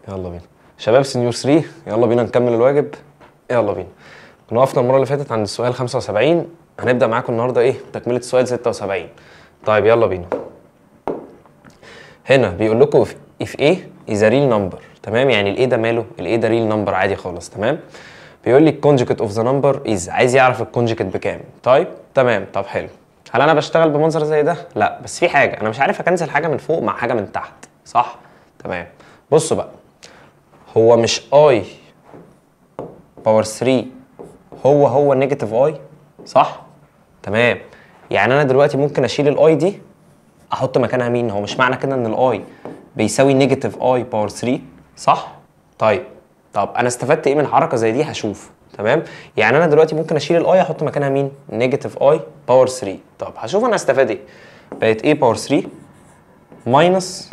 يلا بينا شباب سنيور 3. يلا بينا نكمل الواجب. يلا بينا. كنا وقفنا المره اللي فاتت عند السؤال 75. هنبدا معاكم النهارده تكمله السؤال 76. طيب يلا بينا. هنا بيقول لكم if A is a real number. تمام، يعني الايه ده ماله؟ الايه ده ريل نمبر عادي خالص. تمام، بيقول لي الكونجكت اوف ذا نمبر از، عايز يعرف الكونجكت بكام. طيب تمام، طب حلو. هل انا بشتغل بمنظر زي ده؟ لا، بس في حاجه انا مش عارف اكنسل حاجه من فوق مع حاجه من تحت، صح؟ تمام، بصوا بقى، هو مش اي باور 3 هو نيجاتيف اي، صح؟ تمام، يعني انا دلوقتي ممكن اشيل الاي دي احط مكانها مين؟ هو مش معنى كده ان الاي بيساوي نيجاتيف اي باور 3، صح؟ طيب انا استفدت ايه من حركه زي دي؟ هشوف. تمام، يعني انا دلوقتي ممكن اشيل الاي احط مكانها مين؟ نيجاتيف اي باور 3. طب هشوف انا استفاد ايه. بقت ايه باور 3 ماينس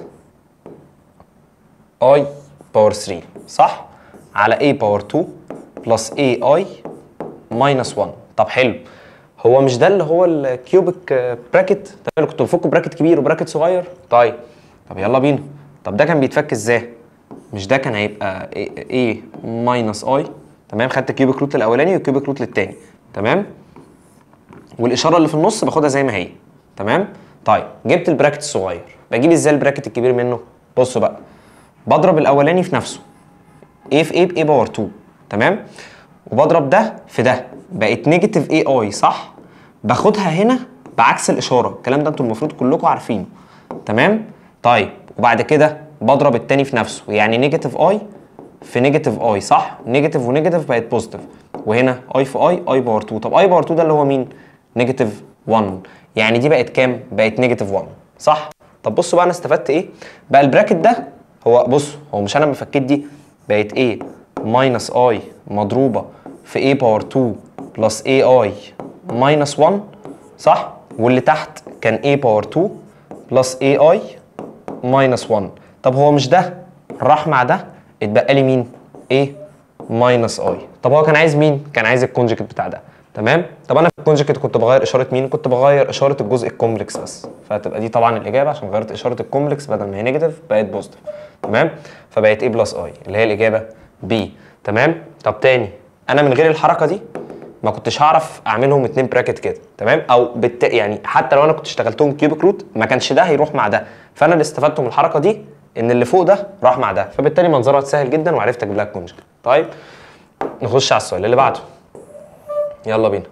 اي باور 3، صح؟ على a باور 2 بلس ai ماينس 1. طب حلو، هو مش ده اللي هو الكيوبيك براكت؟ تمام، اللي كنت بفكه براكت كبير وبراكت صغير. طيب يلا بينا. طب ده كان بيتفك ازاي؟ مش ده كان هيبقى a ماينس i؟ تمام، خدت كيوبيك روت الاولاني والكيوبيك روت للتاني. تمام، والاشاره اللي في النص باخدها زي ما هي. تمام، طيب جبت البراكت الصغير، بجيب ازاي البراكت الكبير منه؟ بصوا بقى، بضرب الاولاني في نفسه، a في a ب a باور 2. تمام، وبضرب ده في ده، بقت نيجاتيف اي اي، صح؟ باخدها هنا بعكس الاشاره، الكلام ده انتوا المفروض كلكم عارفينه. تمام، طيب وبعد كده بضرب التاني في نفسه، يعني نيجاتيف اي في نيجاتيف اي، صح؟ نيجاتيف ونيجاتيف بقت بوزيتيف، وهنا اي في اي باور 2. طب اي باور 2 ده اللي هو مين؟ نيجاتيف 1، يعني دي بقت كام؟ بقت نيجاتيف 1، صح؟ طب بصوا بقى انا استفدت ايه؟ بقى البراكت ده، هو بص، هو مش انا لما فكيت دي بقت ايه ماينس اي مضروبه في a باور 2 بلس ai ماينس 1، صح؟ واللي تحت كان a باور 2 بلس ai ماينس 1. طب هو مش ده راح مع ده، اتبقى لي مين؟ a ماينس i. طب هو كان عايز مين؟ كان عايز الكونجكت بتاع ده. تمام، طب انا في الكونجكت كنت بغير اشاره مين؟ كنت بغير اشاره الجزء الكومبلكس بس، فهتبقى دي طبعا الاجابه، عشان غيرت اشاره الكومبلكس بدل ما هي نيجاتيف بقت بوزيتيف. تمام، فبقت a بلس i اللي هي الاجابه b. تمام، طب تاني، انا من غير الحركه دي ما كنتش هعرف اعملهم اتنين براكت كده. تمام، او يعني حتى لو انا كنت اشتغلتهم كيوبيك روت ما كانش ده هيروح مع ده، فانا اللي استفدته من الحركه دي ان اللي فوق ده راح مع ده، فبالتالي منظرها سهل جدا وعرفت اجيب لها الكونجكت. طيب نخش على السؤال اللي بعده. يلا بينا.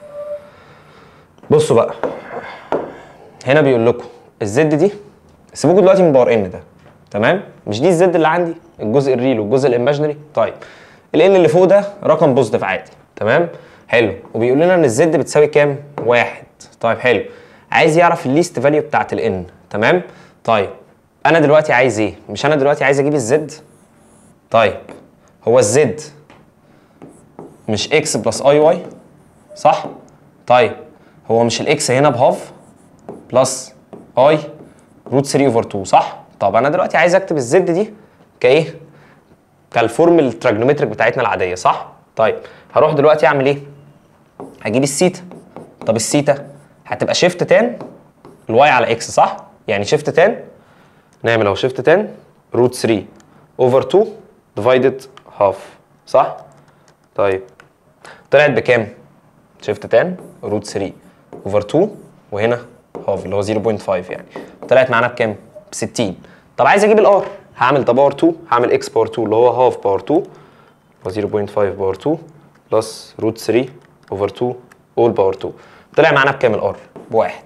بصوا بقى، هنا بيقول لكم الزد دي، سيبوكوا دلوقتي من باور ان ده. تمام، مش دي الزد اللي عندي، الجزء الريل والجزء الايماجينري. طيب الان اللي فوق ده رقم بوزيتيف عادي. تمام، حلو، وبيقول لنا ان الزد بتساوي كام؟ 1. طيب حلو، عايز يعرف الليست فاليو بتاعت الان. تمام، طيب انا دلوقتي عايز ايه؟ مش انا دلوقتي عايز اجيب الزد؟ طيب هو الزد مش اكس بلس اي واي، صح؟ طيب هو مش الاكس هنا بهاف بلس اي روت 3 اوفر 2، صح؟ طب انا دلوقتي عايز اكتب الزد دي كايه؟ كالفورم التراجنومتريك بتاعتنا العاديه، صح؟ طيب هروح دلوقتي اعمل ايه؟ هجيب السيتا. طب السيتا هتبقى شيفت تان الواي على اكس، صح؟ يعني شيفت تان، نعمل اهو شيفت تان روت 3 اوفر 2 ديفايدد هاف، صح؟ طيب طلعت بكام؟ شيفت تان روت 3 اوفر 2 وهنا هاف اللي هو 0.5، يعني طلعت معانا بكام؟ ب 60. طب عايز اجيب الار، هعمل ده باور 2، هعمل اكس باور 2 اللي هو هاف باور 2 و 0.5 باور 2 بلس روت 3 اوفر 2 اول باور 2. طلع معانا بكام الار؟ بواحد.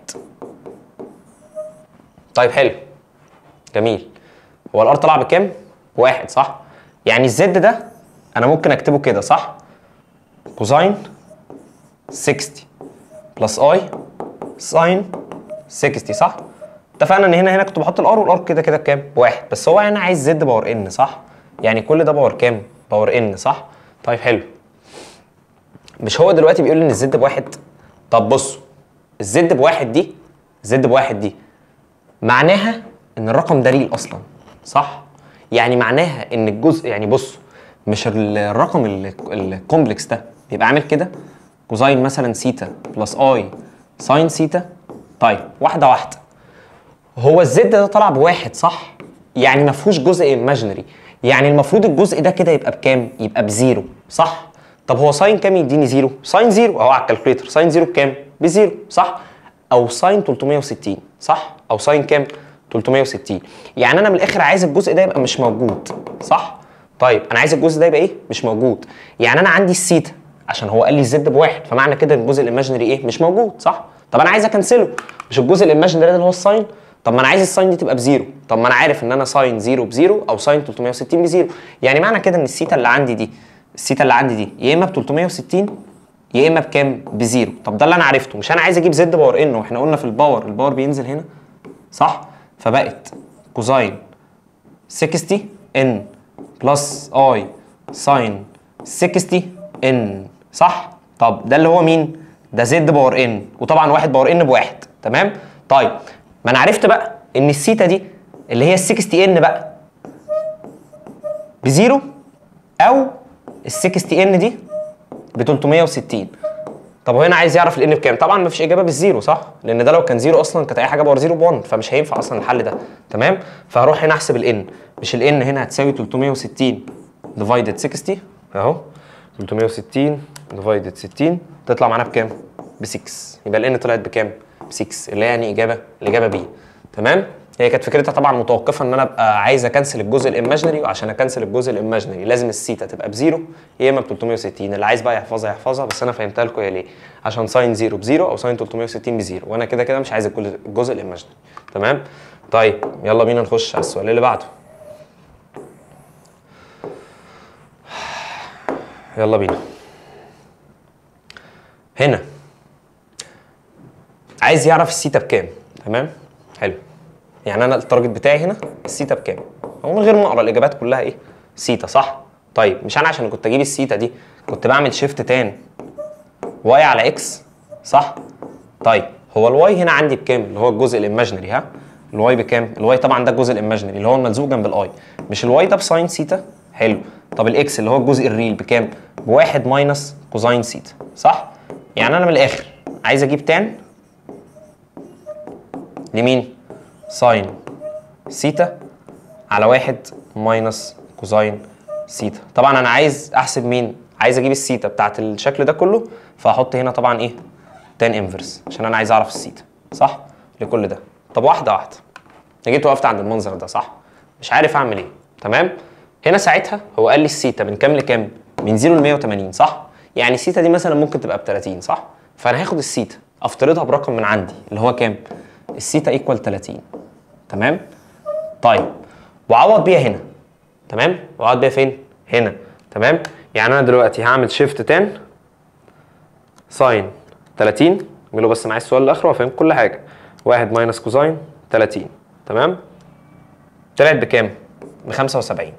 طيب حلو جميل، هو الار طلع بكام؟ بواحد، صح؟ يعني الزد ده انا ممكن اكتبه كده، صح؟ كوزاين 60 بلس اي ساين 60، صح؟ اتفقنا ان هنا كنت بحط الار، والار كده كده بكام؟ بواحد، بس هو هنا عايز زد باور ان، صح؟ يعني كل ده باور كام؟ باور ان، صح؟ طيب حلو، مش هو دلوقتي بيقول لي ان الزد بواحد؟ طب بصوا، الزد بواحد دي، الزد بواحد دي معناها ان الرقم ده ريل اصلا، صح؟ يعني معناها ان الجزء، يعني بص، مش الرقم الكومبلكس ده بيبقى عامل كده كوزاين مثلا سيتا بلس اي ساين سيتا. طيب واحده واحده، هو الزد ده طلع بواحد، صح؟ يعني ما فيهوش جزء ايماجينري، يعني المفروض الجزء ده كده يبقى بكام؟ يبقى بزيرو صح؟ طب هو ساين كام يديني زيرو؟ ساين زيرو اهو على الكالكوليتر، ساين زيرو بكام؟ بزيرو صح؟ او ساين 360 صح؟ او ساين كام؟ 360. يعني انا من الاخر عايز الجزء ده يبقى مش موجود صح؟ طيب انا عايز الجزء ده يبقى ايه؟ مش موجود. يعني انا عندي السيتا عشان هو قال لي الزد بواحد، فمعنى كده ان الجزء الايماجينري ايه؟ مش موجود صح؟ طب انا عايز اكنسله، مش الجزء الايماجينري ده اللي هو الساين؟ طب ما انا عايز الساين دي تبقى بزيرو، طب ما انا عارف ان انا ساين زيرو بزيرو او ساين 360 بزيرو، يعني معنى كده ان السيتا اللي عندي دي، السيتا اللي عندي دي يا اما ب 360 يا اما بكام؟ بزيرو. طب ده اللي انا عرفته، مش انا عايز اجيب زد باور ان، واحنا قلنا في الباور بينزل هنا صح؟ فبقت كوزاين 60 ان بلس اي ساين 60 ان صح؟ طب ده اللي هو مين؟ ده زد باور ان، وطبعا واحد باور ان بواحد تمام؟ طيب ما انا عرفت بقى ان السيتا دي اللي هي ال 60 ان بقى بزيرو او ال 60 ان دي ب 360. طب هو هنا عايز يعرف الان بكام؟ طبعا ما فيش اجابه بالزيرو صح؟ لان ده لو كان زيرو اصلا كانت اي حاجه باور زيرو ب1، فمش هينفع اصلا الحل ده تمام؟ فهروح هنا احسب الان، مش الان هنا هتساوي 360 ديفايدد 60 اهو، 360 ديفايدد 60 تطلع معانا بكام؟ ب 6. يبقى الان طلعت بكام؟ ب 6 اللي هي يعني الاجابه بي تمام؟ هي كانت فكرتها طبعا متوقفه ان انا ابقى عايز اكنسل الجزء الايماجينري، وعشان اكنسل الجزء الايماجينري لازم السيتا تبقى بزيرو يا اما ب 360. اللي عايز بقى يحفظها يحفظها، بس انا فهمتها لكم هي ليه، عشان ساين زيرو بزيرو او ساين 360 بزيرو، وانا كده كده مش عايز الجزء الايماجينري تمام؟ طيب يلا بينا نخش على السؤال اللي بعده. يلا بينا. هنا عايز يعرف السيتا بكام تمام؟ حلو. يعني انا التارجت بتاعي هنا السيتا بكام؟ هو من غير ما اقرا الاجابات كلها ايه؟ سيتا صح؟ طيب مش انا عشان كنت اجيب السيتا دي كنت بعمل شيفت تان واي على اكس صح؟ طيب هو الواي هنا عندي بكام؟ اللي هو الجزء الايماجينري ها؟ الواي بكام؟ الواي طبعا ده الجزء الايماجينري اللي هو الملزوق جنب الاي، مش الواي ده بساين سيتا؟ حلو. طب الاكس اللي هو الجزء الريل بكام؟ بواحد ماينس كوزاين سيتا صح؟ يعني انا من الاخر عايز اجيب تان لمين؟ ساين سيتا على واحد ماينس كوزاين سيتا. طبعا انا عايز احسب مين؟ عايز اجيب السيتا بتاعت الشكل ده كله، فهحط هنا طبعا ايه؟ تان انفرس، عشان انا عايز اعرف السيتا صح؟ لكل ده. طب واحده واحده، انا جيت وقفت عند المنظر ده صح؟ مش عارف اعمل ايه تمام؟ هنا ساعتها هو قال لي السيتا من كام لكام؟ من 0 ل 180 صح؟ يعني السيتا دي مثلا ممكن تبقى ب 30 صح؟ فانا هاخد السيتا افترضها برقم من عندي اللي هو كام؟ السيتا ايكوال 30 تمام؟ طيب وعوض بيها هنا تمام؟ وعوض بيها فين؟ هنا تمام؟ يعني انا دلوقتي هعمل شيفت تان ساين 30، اعملوا بس معايا السؤال لاخره وافهم كل حاجه. 1 ماينس كوزاين 30 تمام؟ طلعت بكام؟ ب 75.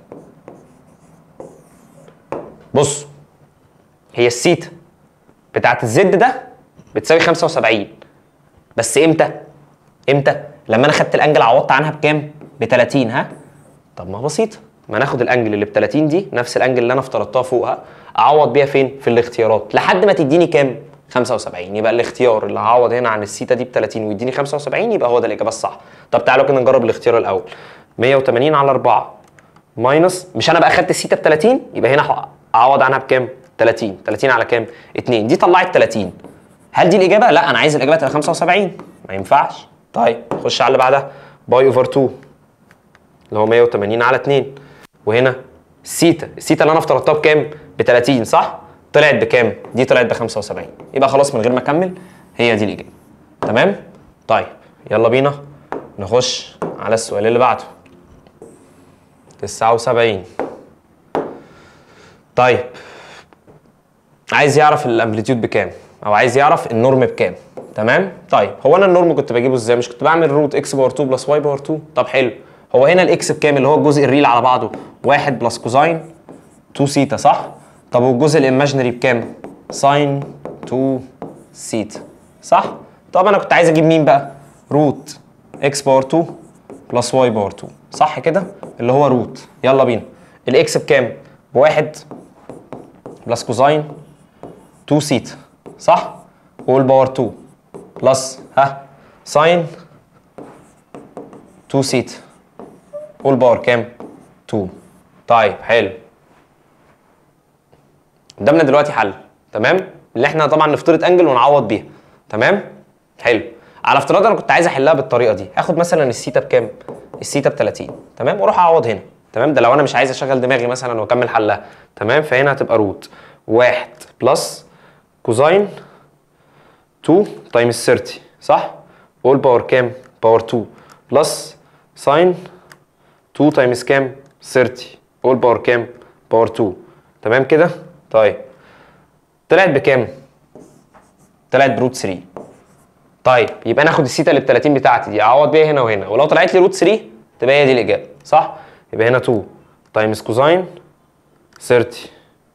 بص هي السيتا بتاعت الزد ده بتساوي 75، بس امتى؟ امتى؟ لما انا خدت الانجل عوضت عنها بكام؟ ب 30 ها؟ طب ما بسيطه، ما ناخد الانجل اللي ب 30 دي نفس الانجل اللي انا افترضتها فوقها، اعوض بيها فين؟ في الاختيارات لحد ما تديني كام؟ 75. يبقى الاختيار اللي هعوض هنا عن السيتا دي ب 30 ويديني 75 يبقى هو ده الاجابه الصح. طب تعالوا كده نجرب الاختيار الاول. 180 على 4 ماينس، مش انا بقى خدت السيتا ب 30 يبقى هنا اعوض عنها بكام؟ 30. 30 على كام؟ 2. دي طلعت 30. هل دي الاجابه؟ لا انا عايز الاجابه تبقى 75. ما ينفعش. طيب خش على اللي بعدها. باي اوفر 2 اللي هو 180 على 2، وهنا السيتا اللي انا افترضتها بكام؟ ب 30 صح؟ طلعت بكام؟ دي طلعت ب 75. يبقى خلاص من غير ما اكمل هي دي الاجابه تمام؟ طيب يلا بينا نخش على السؤال اللي بعده. 79. طيب عايز يعرف الامبليتيود بكام او عايز يعرف النورم بكام تمام؟ طيب هو انا النورم كنت بجيبه ازاي؟ مش كنت بعمل روت اكس باور 2 بلس واي باور 2؟ طب حلو، هو هنا الاكس بكام اللي هو الجزء الريل على بعضه؟ 1 بلس كوزاين 2 سيتا صح؟ طب والجزء الايماجينري بكام؟ ساين 2 سيتا صح؟ طب انا كنت عايز اجيب مين بقى؟ روت اكس باور 2 بلس واي باور 2 صح كده؟ اللي هو روت. يلا بينا. الاكس بكام؟ بواحد بلس كوزاين 2 سيتا صح؟ والباور 2 بلس ساين 2 سيتا والباور كام؟ 2 طيب حلو. قدامنا دلوقتي حل، تمام؟ اللي احنا طبعا نفترض انجل ونعوض بيها، تمام؟ حلو. على افتراض انا كنت عايز احلها بالطريقه دي، هاخد مثلا الثيتا بكام؟ الثيتا ب 30، تمام؟ واروح اعوض هنا، تمام؟ ده لو انا مش عايز اشغل دماغي مثلا واكمل حلها، تمام؟ فهنا هتبقى روت 1 بلس كوزاين 2 تايمز 30، صح؟ اول باور كام؟ باور 2 بلس ساين 2 تايمز كام؟ 30 اول باور كام؟ باور 2، تمام كده؟ طيب طلعت بكام؟ طلعت بروت 3. طيب يبقى ناخد الثيتا اللي ب 30 بتاعتي دي اعوض بيها هنا وهنا، ولو طلعت لي روت 3 تبقى هي دي الاجابه، صح؟ يبقى هنا 2 تايمز كوزاين 30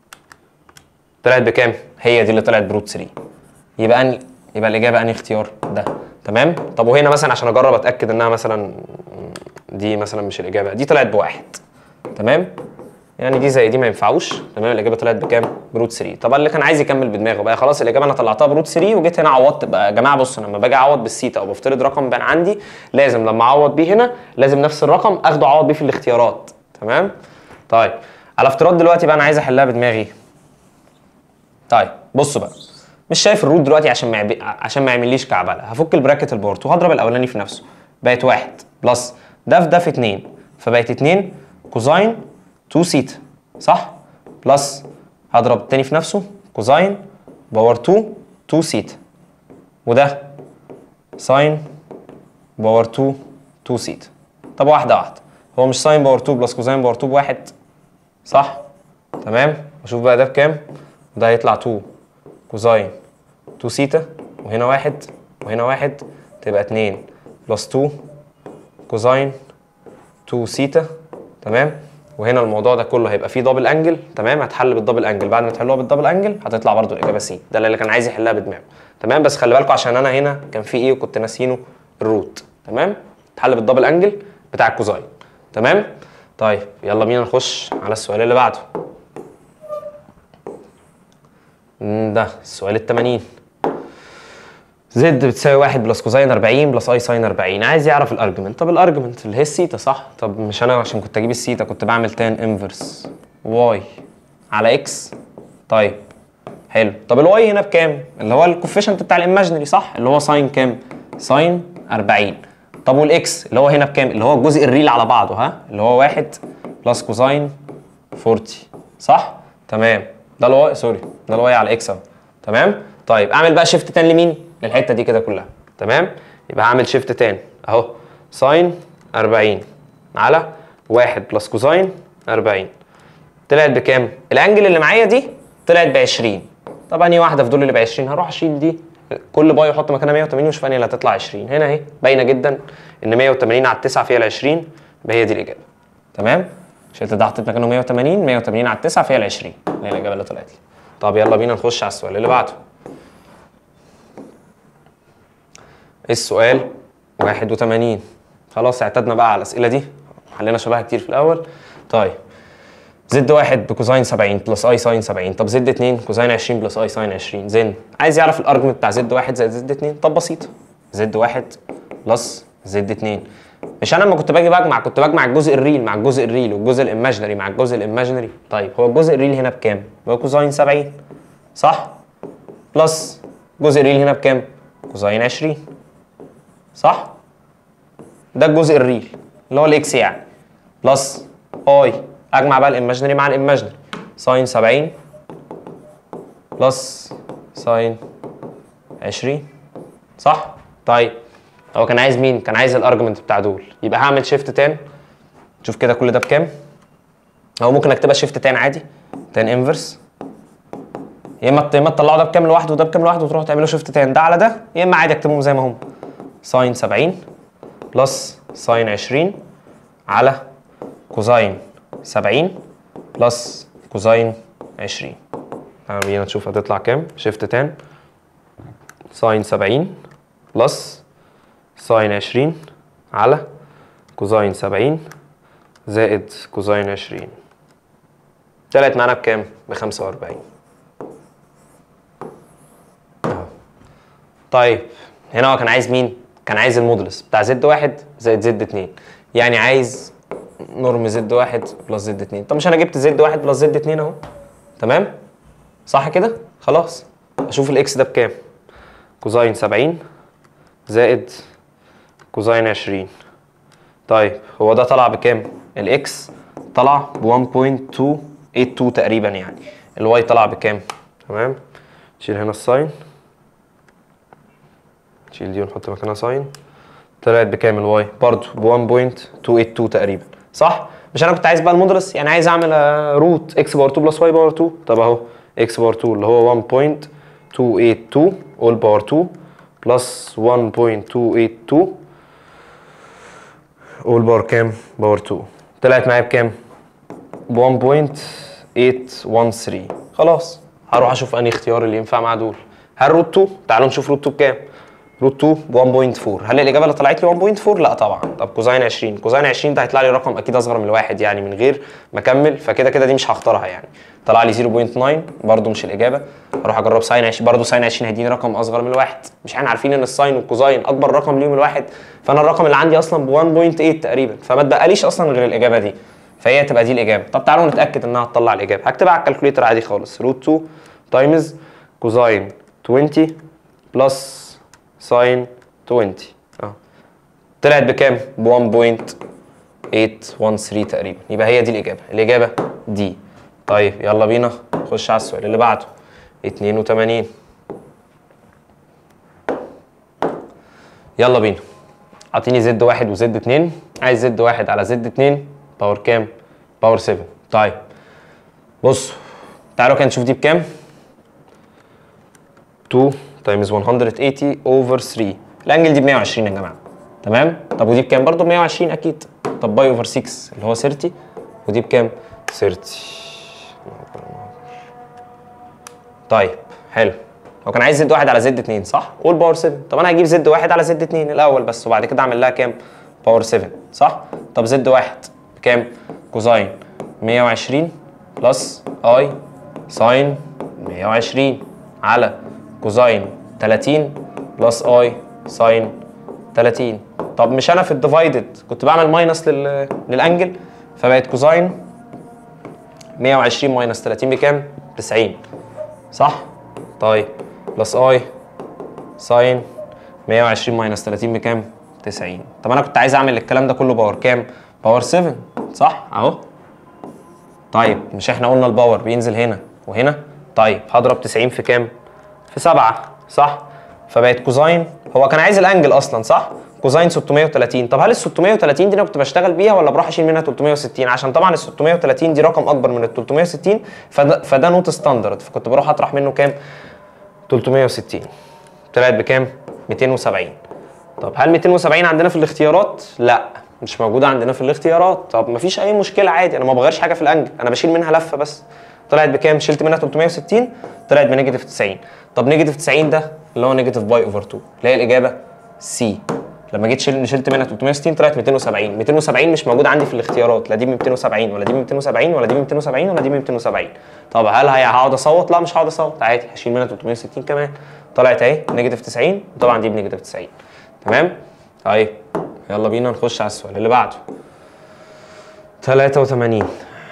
طلعت بكام؟ هي دي اللي طلعت بروت 3. يبقى الاجابه انهي اختيار؟ ده، تمام؟ طب وهنا مثلا عشان اجرب اتاكد انها مثلا دي مثلا مش الاجابه، دي طلعت بواحد، تمام؟ يعني دي زي دي ما ينفعوش، تمام؟ الاجابه طلعت بكام؟ بروت 3. طبعا اللي كان عايز يكمل بدماغه بقى خلاص الاجابه انا طلعتها بروت 3 وجيت هنا عوضت بقى. يا جماعه بصوا لما باجي اعوض بالثيتا او بفترض رقم بان عندي، لازم لما اعوض بيه هنا لازم نفس الرقم اخده اعوض بيه في الاختيارات، تمام؟ طيب على افتراض دلوقتي بقى انا عايز احلها بدماغي. طيب بصوا بقى، مش شايف الروت دلوقتي عشان ما يعمليش كعبله، هفك البراكت البورت وهضرب الاولاني في نفسه، بقت 1 بلس ده في ده في 2، فبقت 2 كوزاين 2 سيتا، صح؟ بلس هضرب التاني في نفسه كوزاين باور 2 2 سيتا، وده ساين باور 2 2 سيتا. طب واحده واحده، هو مش ساين باور 2 بلس كوزاين باور 2 بواحد، صح؟ تمام؟ وشوف بقى ده بكام؟ وده هيطلع 2 كوزاين 2 سيتا، وهنا 1 وهنا 1، تبقى 2 بلس 2 كوزاين 2 سيتا، تمام؟ وهنا الموضوع ده كله هيبقى فيه دبل انجل، تمام؟ هتحل بالدبل انجل، بعد ما تحلوها بالدبل انجل هتطلع برده الاجابه سي، ده اللي كان عايز يحلها بدماغه، تمام؟ بس خلي بالكم عشان انا هنا كان في ايه وكنت ناسينه، الروت، تمام؟ تحل بالدبل انجل بتاع الكوزاين، تمام؟ طيب يلا بينا نخش على السؤال اللي بعده. ده السؤال ال 80. زد بتساوي 1 بلس كوزين 40 بلس اي ساين 40، عايز يعرف الارجمنت. طب الارجمنت اللي هي السيتا، صح؟ طب مش انا عشان كنت اجيب السيتا كنت بعمل تان انفرس واي على اكس. طيب حلو. طب الواي هنا بكام؟ اللي هو الكوفيشنت بتاع الايماجينري، صح؟ اللي هو ساين كام؟ ساين 40. طب والاكس اللي هو هنا بكام؟ اللي هو الجزء الريل على بعضه، ها؟ اللي هو 1 بلس كوزين 40، صح؟ تمام. ده الواي، سوري، ده الواي على اكس اهو، تمام؟ طيب اعمل بقى شيفت تان لمين؟ للحته دي كده كلها، تمام؟ يبقى هعمل شيفت تان اهو، ساين 40 على 1 بلس كوزين 40 طلعت بكام؟ الانجل اللي معايا دي طلعت ب 20. طب انهي واحده في دول اللي ب 20؟ هروح اشيل دي، كل باي يحط مكانها 180 وشوف انهي اللي هتطلع 20. هنا اهي باينه جدا ان 180 على 9 فيها ال 20، يبقى هي دي الاجابه، تمام؟ شلت ده حطيت مكانه 180 180 على 9 فيها ال 20، هي الاجابه اللي طلعت لي. طب يلا بينا نخش على السؤال اللي بعده. السؤال 81. خلاص اعتدنا بقى على الاسئله دي، حلينا شبهها كتير في الاول. طيب زد 1 بكوزين 70 بلس اي ساين 70، طب زد 2 كوزين 20 بلس اي ساين 20. زين عايز يعرف الارجمنت بتاع زد 1 زائد زد 2. طب بسيطه، زد 1 بلس زد 2. مش انا لما كنت باجي بجمع كنت بجمع الجزء الريل مع الجزء الريل والجزء الايماجينري مع الجزء الايماجينري. طيب هو الجزء الريل هنا بكام؟ هو كوزين 70، صح؟ بلس الجزء الريل هنا بكام؟ كوزين 20، صح؟ ده الجزء الريل اللي هو الاكس يعني، بلس اي، اجمع بقى الايماجينري مع الايماجينري، ساين 70 بلس ساين 20، صح؟ طيب هو كان عايز مين؟ كان عايز الارجمنت بتاع دول، يبقى هعمل شيفت تان. شوف كده كل ده بكام؟ او ممكن اكتبها شيفت تان عادي، تان انفرس، يا اما تطلعوا ده بكام لوحده وده بكام لوحده وتروحوا تعملوا شيفت تان ده على ده، يا اما عادي اكتبهم زي ما هم، ساين 70 بلس ساين 20 على كوزين 70 بلس كوزين 20. تعالوا بينا نشوف هتطلع كام. شيفت تان ساين 70 بلس ساين 20 على كوزين 70 زائد كوزين 20 طلعت معانا بكام؟ ب 45. طيب هنا هو كان عايز مين؟ كان عايز المودولس بتاع زد 1 زائد زد 2، يعني عايز نورم زد 1 بلس زد 2. طب مش انا جبت زد 1 بلس زد 2 اهو، تمام؟ صح كده؟ خلاص اشوف الاكس ده بكام؟ كوزاين 70 زائد كوزاين 20. طيب هو ده طلع بكام؟ الاكس طلع ب 1.282 تقريبا يعني. الواي طلع بكام؟ تمام؟ نشيل هنا الساين، نشيل دي ونحط مكانها ساين. طلعت بكام الواي؟ برضه ب 1.282 تقريبا، صح؟ مش انا كنت عايز بقى المودولس، يعني عايز اعمل روت اكس باور 2 بلس واي باور 2. طب اهو اكس باور 2 اللي هو 1.282 اول باور 2 بلس 1.282 اول باور كام؟ باور 2. طلعت معايا بكام؟ ب 1.813. خلاص هروح اشوف انهي اختيار اللي ينفع مع دول. هل روت 2؟ تعالوا نشوف روت 2 بكام. روت 2 ب 1.4. هل الاجابه اللي طلعت لي 1.4؟ لا طبعا. طب كوزاين 20، كوزاين 20 ده هيطلع لي رقم اكيد اصغر من الواحد يعني من غير ما اكمل، فكده كده دي مش هختارها يعني. طلع لي 0.9 برده مش الاجابه. هروح اجرب ساين 20، برده ساين 20 هيديني رقم اصغر من الواحد. مش احنا عارفين ان الساين والكوزاين اكبر رقم ليهم الواحد، فانا الرقم اللي عندي اصلا ب 1.8 تقريبا، فما اتبقاليش اصلا غير الاجابه دي، فهي تبقى دي الاجابه. طب تعالوا نتاكد انها هتطلع الاجابه. هكتبها على الكالكوليتر عادي خالص. روت 2 تايمز كوزاين 20 بلس ساين 20 طلعت بكام؟ ب 1.813 تقريبا. يبقى هي دي الاجابه، الاجابه دي. طيب يلا بينا نخش على السؤال اللي بعده. 82. يلا بينا. اعطيني زد 1 وزد 2، عايز زد 1 على زد 2 باور كام؟ باور 7. طيب بصوا تعالوا كده نشوف دي بكام. 2 تايمز 180 اوفر 3. الانجل دي ب 120 يا جماعه، تمام؟ طب ودي بكام؟ برضه ب 120 اكيد. طب باي اوفر 6 اللي هو 30، ودي بكام؟ 30. طيب حلو. هو كان عايز زد 1 على زد 2 صح؟ قول باور 7. طب انا هجيب زد 1 على زد 2 الاول بس، وبعد كده اعمل لها كام؟ باور 7 صح؟ طب زد 1 بكام؟ كوزاين 120 بلس اي ساين 120 على كوزاين 30 بلس اي ساين 30. طب مش انا في الديفايدد كنت بعمل ماينس للانجل، فبقت كوزاين 120 ماينس 30 بكام؟ 90 صح؟ طيب بلس اي ساين 120 ماينس 30 بكام؟ 90. طب انا كنت عايز اعمل الكلام ده كله باور كام؟ باور 7 صح؟ اهو. طيب مش احنا قلنا الباور بينزل هنا وهنا؟ طيب هضرب 90 في كام؟ في 7 صح؟ فبقت كوزاين، هو كان عايز الانجل اصلا صح؟ كوزاين 630. طب هل ال 630 دي انا كنت بشتغل بيها ولا بروح اشيل منها 360؟ عشان طبعا ال 630 دي رقم اكبر من ال 360، فده نوت ستاندرد، فكنت بروح اطرح منه كام؟ 360. طلعت بكام؟ 270. طب هل 270 عندنا في الاختيارات؟ لا مش موجوده عندنا في الاختيارات. طب مفيش اي مشكله عادي، انا ما بغيرش حاجه في الانجل، انا بشيل منها لفه بس. طلعت بكام؟ شلت منها 360 طلعت بنيجاتيف 90. طب نيجاتيف 90 ده اللي هو نيجاتيف باي اوفر 2 اللي هي الاجابه سي. لما جيت شلت منها 360 طلعت 270. 270 مش موجود عندي في الاختيارات، لا دي ب 270 ولا دي ب 270 ولا دي ب 270 ولا دي ب 270. طب هل هقعد اصوت؟ لا مش هقعد اصوت عادي، هشيل منها 360 كمان. طلعت اهي نيجاتيف 90، وطبعا دي بنيجاتيف 90. تمام؟ طيب يلا بينا نخش على السؤال اللي بعده. 83.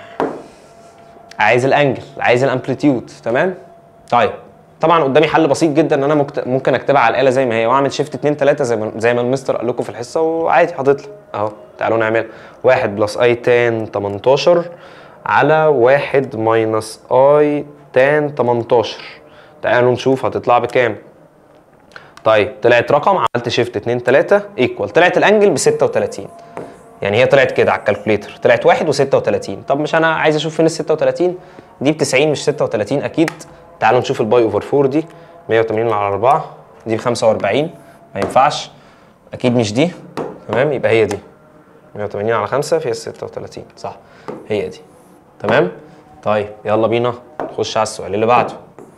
عايز الانجل، عايز الامبليتيود، تمام؟ طيب طبعا قدامي حل بسيط جدا ان انا ممكن اكتبها على الاله زي ما هي واعمل شيفت 2 3 زي ما المستر قال لكم في الحصه، وعادي هتطلع اهو. تعالوا نعمل 1 بلس اي تان 18 على 1 ماينس اي تان 18. تعالوا نشوف هتطلع بكام. طيب طلعت رقم، عملت شيفت 2 3 ايكوال، طلعت الانجل ب 36. يعني هي طلعت كده على الكالكوليتر، طلعت 1 و36. طب مش انا عايز اشوف فين ال 36 دي؟ ب 90 مش 36 اكيد. تعالوا نشوف الباي اوفر 4 دي 180 على 4 دي ب 45 ما ينفعش اكيد مش دي. تمام يبقى هي دي 180 على 5 فيها 36 صح، هي دي. تمام. طيب يلا بينا نخش على السؤال اللي بعده.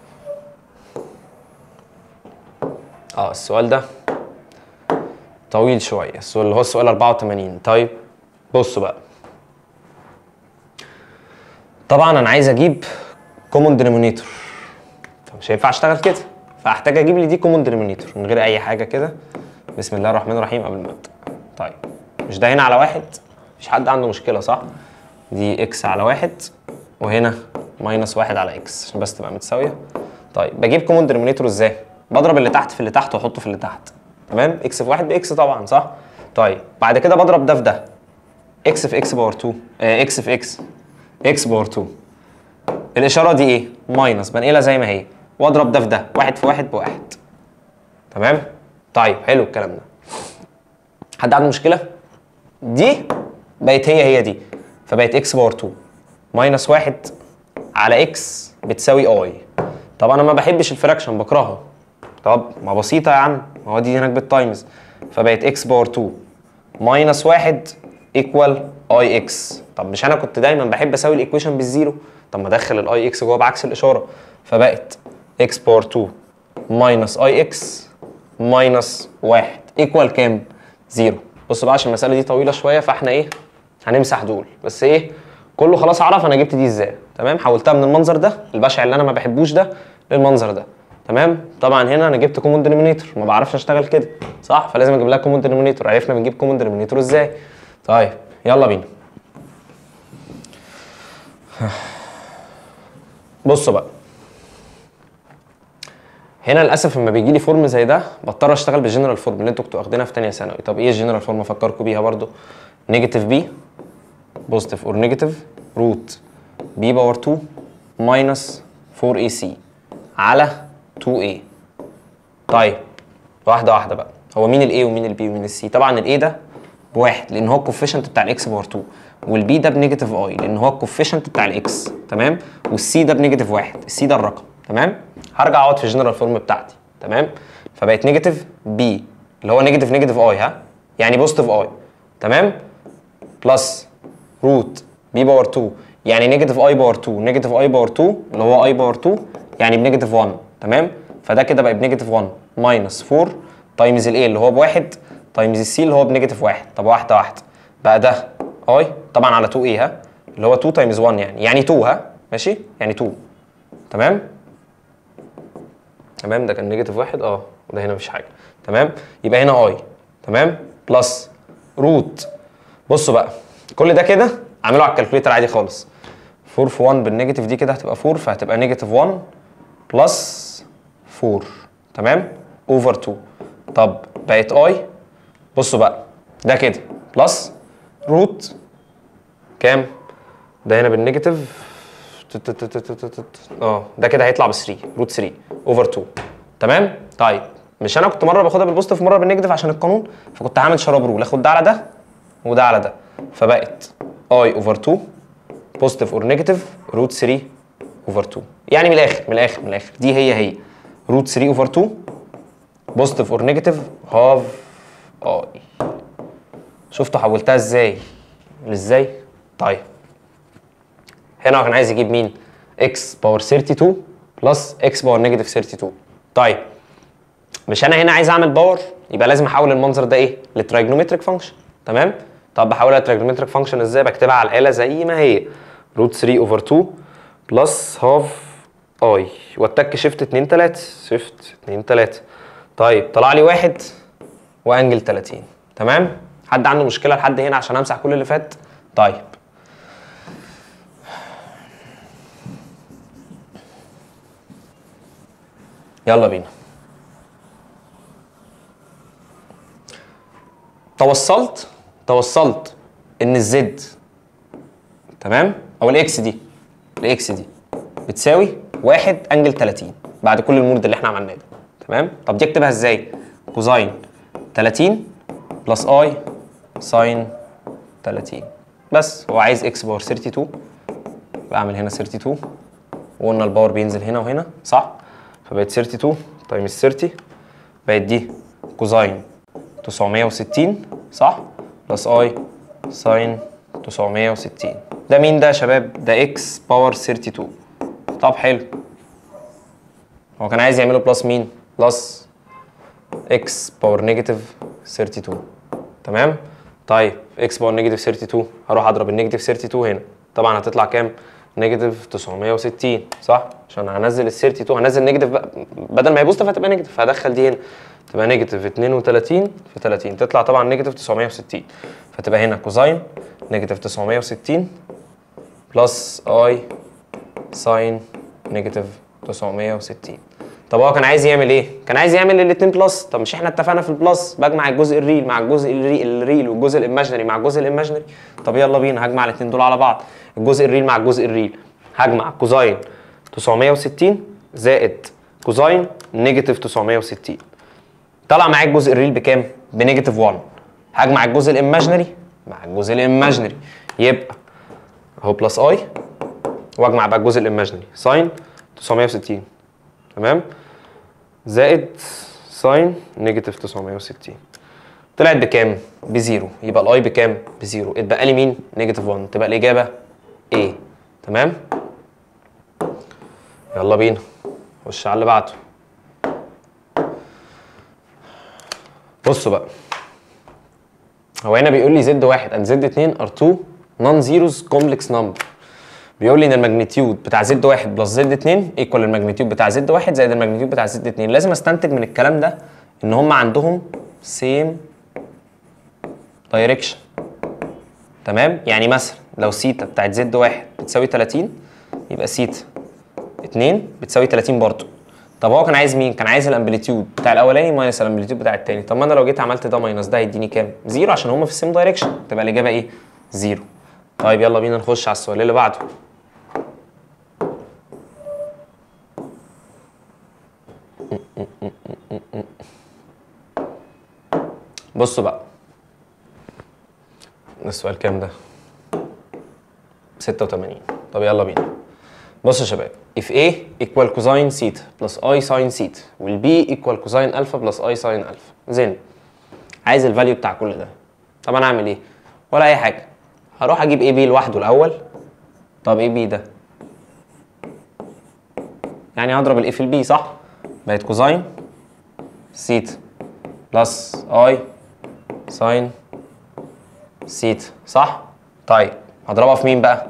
السؤال ده طويل شويه، السؤال اللي هو السؤال 84. طيب بصوا بقى، طبعا انا عايز اجيب كومون دينومينيتور، فمش هينفع اشتغل كده، فهحتاج اجيب لي دي كومون دينومينيتور من غير اي حاجه كده. بسم الله الرحمن الرحيم قبل ما ابدا. طيب مش ده هنا على 1 مفيش حد عنده مشكله صح؟ دي اكس على 1 وهنا ماينس 1 على اكس عشان بس تبقى متساويه. طيب بجيب كومون دينومينيتور ازاي؟ بضرب اللي تحت في اللي تحت واحطه في اللي تحت. تمام؟ اكس في 1 باكس طبعا صح؟ طيب بعد كده بضرب ده في ده. اكس في اكس باور 2 اكس في اكس اكس باور 2. الاشاره دي ايه؟ ماينس، بنقلها زي ما هي واضرب ده في ده، 1 في 1 بواحد. تمام؟ طيب حلو الكلام ده. حد عنده مشكله؟ دي بقت هي دي، فبقت اكس باور 2 ماينس 1 على اكس بتساوي اي. طب انا ما بحبش الفراكشن بكرهه. طب ما بسيطه يا عم، ما هو دي هناك بالتايمز، فبقت اكس باور 2 ماينس 1 ايكوال اي اكس. طب مش انا كنت دايما بحب اساوي الايكويشن بالزيرو؟ طب ما ادخل الاي اكس جوه بعكس الاشاره، فبقت اكس باور 2 ماينس اي اكس ماينس 1 ايكوال كام؟ زيرو. بصوا بقى عشان المساله دي طويله شويه فاحنا ايه هنمسح دول، بس ايه كله خلاص عرف انا جبت دي ازاي. تمام؟ حولتها من المنظر ده البشع اللي انا ما بحبوش ده للمنظر ده. تمام؟ طبعا هنا انا جبت كومون دينومينيتور، ما بعرفش اشتغل كده صح؟ فلازم اجيب لها كومون دينومينيتور. عرفنا بنجيب كومون دينومينيتور ازاي. طيب يلا بينا. بصوا بقى هنا للاسف لما بيجي لي فورم زي ده بضطر اشتغل بالجنرال فورم اللي انتوا كنتوا واخدينها في ثانيه ثانوي. طب ايه الجنرال فورم؟ افكركم بيها برضو. نيجاتيف بي بوزيتيف اور نيجاتيف روت بي باور 2 ماينس 4 اي سي على 2 اي. طيب واحده واحده بقى، هو مين الاي ومين البي ومين السي؟ طبعا الاي ده بواحد لان هو الكوفيشنت بتاع الاكس باور 2، والبي ده بنيجاتيف اي لان هو الكوفيشنت بتاع الاكس. تمام؟ والسي ده بنيجاتيف 1، السي ده الرقم. تمام؟ هرجع اقعد في الجنرال فورم بتاعتي. تمام؟ فبقت نيجاتيف بي اللي هو نيجاتيف اي، ها يعني بوزيتيف اي. تمام؟ بلس روت بي باور 2 يعني نيجاتيف اي باور 2 نيجاتيف اي باور 2 اللي هو اي باور 2 يعني بنيجاتيف 1. تمام؟ فده كده بقى بنيجاتيف 1 ماينس 4 تايمز الاي اللي هو بواحد تايمز السي اللي هو بنيجاتيف 1. طب واحده واحده بقى ده اي طبعا على 2 اي، ها اللي هو 2 تايمز 1 يعني 2، ها ماشي يعني 2. تمام؟ تمام ده كان نيجاتيف 1 وده هنا مفيش حاجه. تمام؟ يبقى هنا اي. تمام؟ بلس روت. بصوا بقى كل ده كده اعمله على الكالكوليتر عادي خالص. 4 في 1 بالنيجاتيف دي كده هتبقى 4، فهتبقى نيجاتيف 1 بلس 4. تمام؟ اوفر 2. طب بقت اي. بصوا بقى ده كده بلس روت كام؟ ده هنا بالنيجاتيف ده كده هيطلع ب 3 روت 3 اوفر 2. تمام؟ طيب مش انا كنت مره باخدها بالبوزيتيف مره بالنيجاتيف عشان القانون، فكنت هعمل شراب رول اخد ده على ده وده على ده، فبقت اي اوفر 2 بوزيتيف اور نيجاتيف روت 3 اوفر 2. يعني من الاخر دي هي روت 3 اوفر 2 بوزيتيف اور نيجاتيف هاف اي. شفتوا حولتها ازاي؟ طيب هنا كان عايز يجيب مين؟ اكس باور 32 بلس اكس باور نيجاتيف 32. طيب مش انا هنا عايز اعمل باور، يبقى لازم احول المنظر ده ايه؟ لترايجنومتريك فانكشن. تمام؟ طب بحولها لترايجنومتريك فانكشن ازاي؟ بكتبها على الاله زي ما هي روت 3 اوفر 2 بلس هاف اي واتك شيفت 2 3 شيفت 2 3. طيب طلع لي 1 وانجل 30. تمام؟ حد عنده مشكله لحد هنا عشان امسح كل اللي فات؟ طيب يلا بينا. توصلت ان الزد تمام او الاكس دي بتساوي 1 انجل 30 بعد كل المورد اللي احنا عملناه ده. تمام؟ طب دي اكتبها ازاي؟ كوزاين 30 بلس اي ساين 30. بس هو عايز اكس باور 32، بعمل هنا 32 وقلنا الباور بينزل هنا وهنا صح؟ فبقت 32 تايمز 30 بقت دي كوزاين 960 صح؟ بلس اي ساين 960. ده مين ده يا شباب؟ ده اكس باور 32. طب حلو. هو كان عايز يعمله بلس مين؟ بلس اكس باور نيجاتيف 32. تمام؟ طيب اكس باور نيجاتيف 32 هروح اضرب النيجاتيف 32 هنا، طبعا هتطلع كام؟ نيجاتيف 960 صح؟ عشان هنزل ال 32 هنزل نيجاتيف بدل ما هي بوزيتيف هتبقى نيجاتيف، فهدخل دي هنا تبقى نيجاتيف 32 في 30 تطلع طبعا نيجاتيف 960، فتبقى هنا كوزاين نيجاتيف 960 بلس اي ساين نيجاتيف 960. طب هو كان عايز يعمل ايه؟ كان عايز يعمل الاثنين بلس. طب مش احنا اتفقنا في البلس بجمع الجزء الريل مع الجزء الريل والجزء الايماجينري مع الجزء الايماجينري؟ طب يلا بينا هجمع الاثنين دول على بعض. الجزء الريل مع الجزء الريل هجمع كوزاين 960 زائد كوزاين نيجاتيف 960. طلع معاك الجزء الريل بكام؟ بنيجاتيف 1. هجمع الجزء الايماجينري مع الجزء الايماجينري يبقى اهو بلس اي، واجمع بقى الجزء الايماجينري ساين 960 تمام زائد ساين نيجاتيف 960. طلعت بكام؟ بزيرو. يبقى الاي بكام؟ بزيرو. اتبقى لي مين؟ نيجاتيف 1. تبقى الاجابه ايه. تمام. يلا بينا خش على اللي بعده. بصوا بقى، هو هنا بيقول لي زد 1 اند زد 2 ار 2 نون زيروز كومبلكس نمبر. بيقول لي ان الماجنتيود بتاع زد 1 بلس زد 2 ايكوال الماجنتيود بتاع زد 1 زائد الماجنتيود بتاع زد 2. لازم استنتج من الكلام ده ان هم عندهم سيم دايركشن. تمام؟ يعني مثلا لو سيتا بتاعت زد 1 بتساوي 30 يبقى سيتا 2 بتساوي 30 برضه. طب هو كان عايز مين؟ كان عايز الامبليتيود بتاع الاولاني ماينس الامبليتيود بتاع الثاني. طب ما انا لو جيت عملت ده ماينس ده هيديني كام؟ زيرو عشان هم في السيم دايركشن. تبقى الاجابه ايه؟ زيرو. طيب يلا بينا نخش على السؤال اللي بعده. بصوا بقى، السؤال كام ده؟ 86. طب يلا بينا. بصوا يا شباب، if A equal cosine theta plus I sin theta وال B equal cosine alpha plus I sin alpha then عايز الفاليو بتاع كل ده. طب انا اعمل ايه؟ ولا اي حاجه. هروح اجيب AB لوحده الاول. طب AB ده يعني هضرب ال A في ال B صح؟ بقت كوزاين ثيتا بلس I ساين ثيتا صح؟ طيب هضربها في مين بقى؟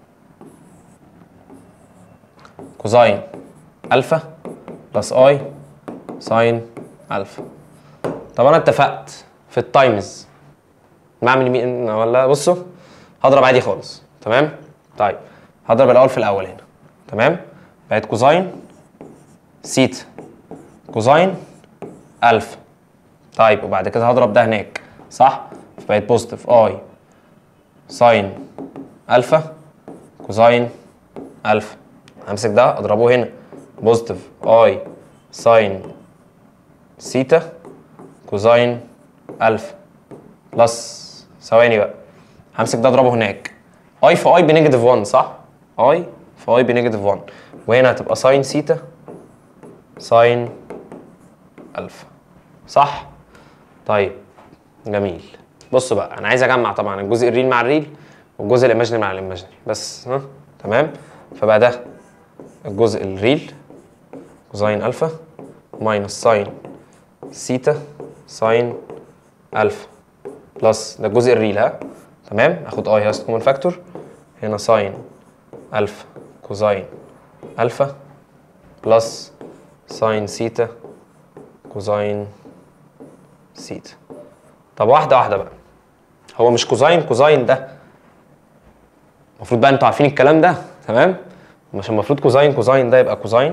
كوزاين الفا بلس اي ساين الفا. طب انا اتفقت في التايمز بعمل مين ولا بصوا هضرب عادي خالص. تمام؟ طيب هضرب الاول في الاول هنا. تمام؟ بقت كوزاين ثيتا كوزاين الفا. طيب وبعد كده هضرب ده هناك صح؟ فبقت بوزيتيف اي ساين الفا كوزاين الفا. همسك ده اضربه هنا بوزيتيف اي ساين ثيتا كوزاين الفا بلس ثواني بقى همسك ده اضربه هناك اي في اي بنيجاتيف 1 صح؟ اي في اي بنيجاتيف 1 وهنا هتبقى ساين ثيتا ساين الفا صح؟ طيب جميل. بصوا بقى انا عايز اجمع طبعا الجزء الريل مع الريل والجزء الايماجينري مع الايماجينري بس ها تمام. فبقى ده الجزء الريل كوزاين الفا ماينس ساين ثيتا ساين الفا بلس ده الجزء الريل ها تمام. اخد اي هاست كومن فاكتور هنا ساين الفا كوزاين الفا بلس ساين ثيتا كوزاين ثيتا. طب واحده واحده بقى، هو مش كوزاين ده المفروض بقى انتوا عارفين الكلام ده تمام؟ مش المفروض كوزاين ده يبقى كوزاين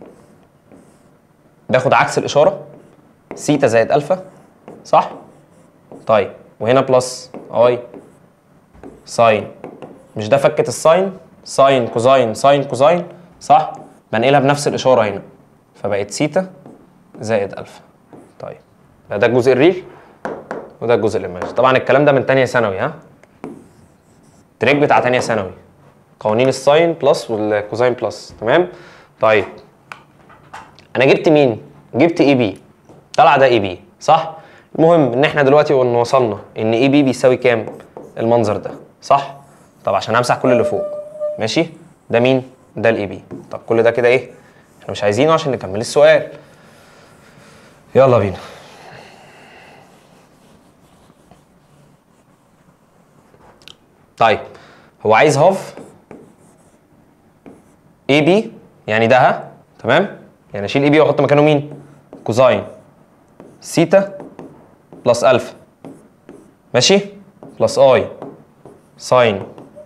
باخد عكس الاشاره ثيتا زائد الفا صح؟ طيب وهنا بلس اي ساين مش ده فكت الساين ساين كوزاين صح؟ بنقلها بنفس الاشاره هنا فبقت ثيتا زائد الفا. طيب ده الجزء الريل وده الجزء الايماجينري. طبعا الكلام ده من ثانيه ثانوي ها؟ التريك بتاع ثانيه ثانوي قوانين الساين بلس والكوزاين بلس تمام. طيب انا جبت مين؟ جبت اي بي طلع ده اي بي صح؟ المهم ان احنا دلوقتي وصلنا ان اي بي بيساوي كام؟ المنظر ده صح؟ طب عشان همسح كل اللي فوق ماشي؟ ده مين؟ ده الاي بي. طب كل ده كده ايه؟ احنا مش عايزينه عشان نكمل السؤال. يلا بينا. طيب هو عايز هاف اي بي يعني ده ها تمام؟ يعني اشيل اي بي واحط مكانه مين؟ كوزاين ثيتا بلس الفا ماشي؟ بلس اي ساين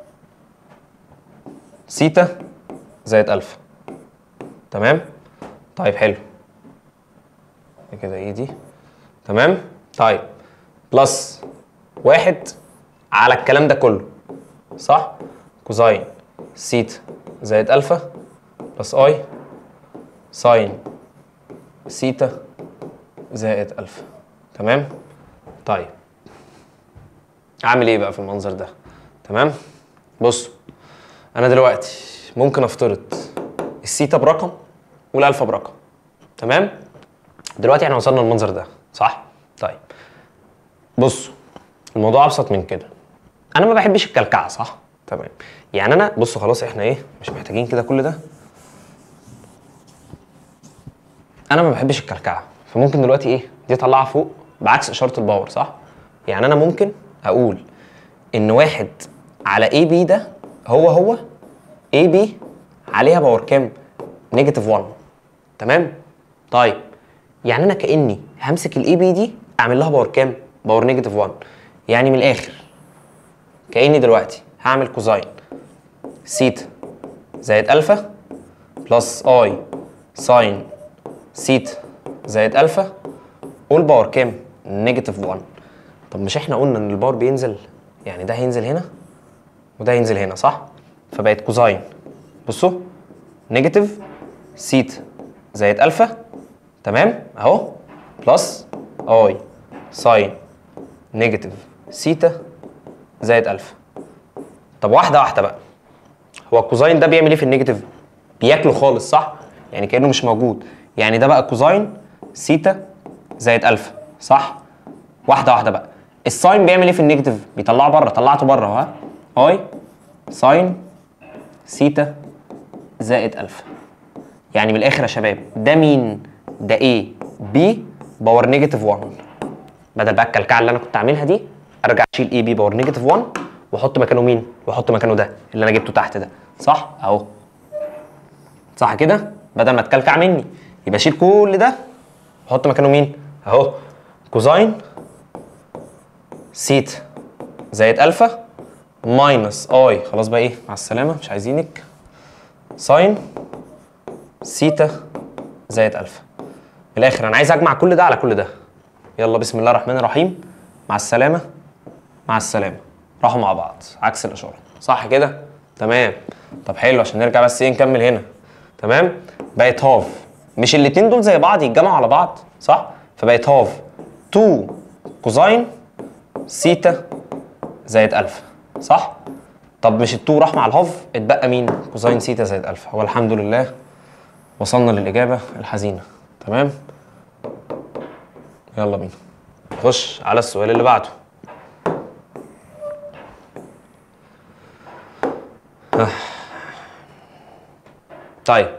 سيتا زائد الفا. تمام؟ طيب حلو. كده ايه دي؟ تمام؟ طيب بلس 1 على الكلام ده كله، صح؟ كوزاين سيتا زائد الفا بلس اي ساين سيتا زائد الفا. تمام؟ طيب اعمل ايه بقى في المنظر ده؟ تمام؟ بصوا، انا دلوقتي ممكن افترض السيتا برقم والالفا برقم. تمام؟ دلوقتي احنا وصلنا للمنظر ده، صح؟ طيب بصوا، الموضوع ابسط من كده. انا ما بحبش الكلكعه، صح؟ تمام. يعني انا بصوا خلاص احنا ايه، مش محتاجين كده كل ده. انا ما بحبش الكلكعه، فممكن دلوقتي ايه، دي اطلعها فوق بعكس اشاره الباور، صح؟ يعني انا ممكن اقول ان 1 على اي بي ده هو اي بي عليها باور كام؟ نيجاتيف 1. تمام؟ طيب يعني انا كاني همسك الاي بي دي اعمل لها باور كام؟ باور نيجاتيف 1. يعني من الاخر كاني دلوقتي هعمل كوزاين سيتا زائد الفا بلس اي ساين سيتا زائد الفا قول باور كام؟ نيجاتيف 1. طب مش احنا قلنا ان الباور بينزل؟ يعني ده هينزل هنا وده هينزل هنا، صح؟ فبقت كوزاين، بصوا، نيجاتيف سيتا زائد الفا، تمام؟ اهو بلس اي ساين نيجاتيف سيتا زائد الفا. طب واحده واحده بقى، هو الكوزاين ده بيعمل ايه في النيجاتيف؟ بياكله خالص، صح؟ يعني كانه مش موجود. يعني ده بقى كوزاين سيتا زائد الفا، صح؟ واحده واحده بقى، الساين بيعمل ايه في النيجاتيف؟ بيطلعه بره، طلعته بره اهو، اي ساين سيتا زائد الفا. يعني من الاخر يا شباب، ده مين؟ ده ايه بي باور نيجاتيف 1. بدل بقى الكلكعه اللي انا كنت عاملها دي، ارجع اشيل اي بي باور نيجاتيف 1 واحط مكانه مين؟ واحط مكانه ده اللي انا جبته تحت ده، صح؟ اهو، صح كده؟ بدل ما تكلكع مني، يبقى اشيل كل ده واحط مكانه مين؟ اهو، كوزاين سيتا زائد الفا ماينس اي، خلاص بقى ايه، مع السلامه مش عايزينك، ساين سيتا زائد الفا. من الاخر انا عايز اجمع كل ده على كل ده. يلا بسم الله الرحمن الرحيم، مع السلامه مع السلامه، راحوا مع بعض عكس الاشاره، صح كده؟ تمام. طب حلو، عشان نرجع بس ايه نكمل هنا. تمام؟ بقت هاف، مش الاتنين دول زي بعض يتجمعوا على بعض، صح؟ فبقت هاف 2 كوزاين سيتا زائد الفا، صح؟ طب مش ال2 راح مع الهاف، اتبقى مين؟ كوزاين سيتا زائد الفا. هو الحمد لله وصلنا للاجابه الحزينه. تمام؟ يلا بينا نخش على السؤال اللي بعده. طيب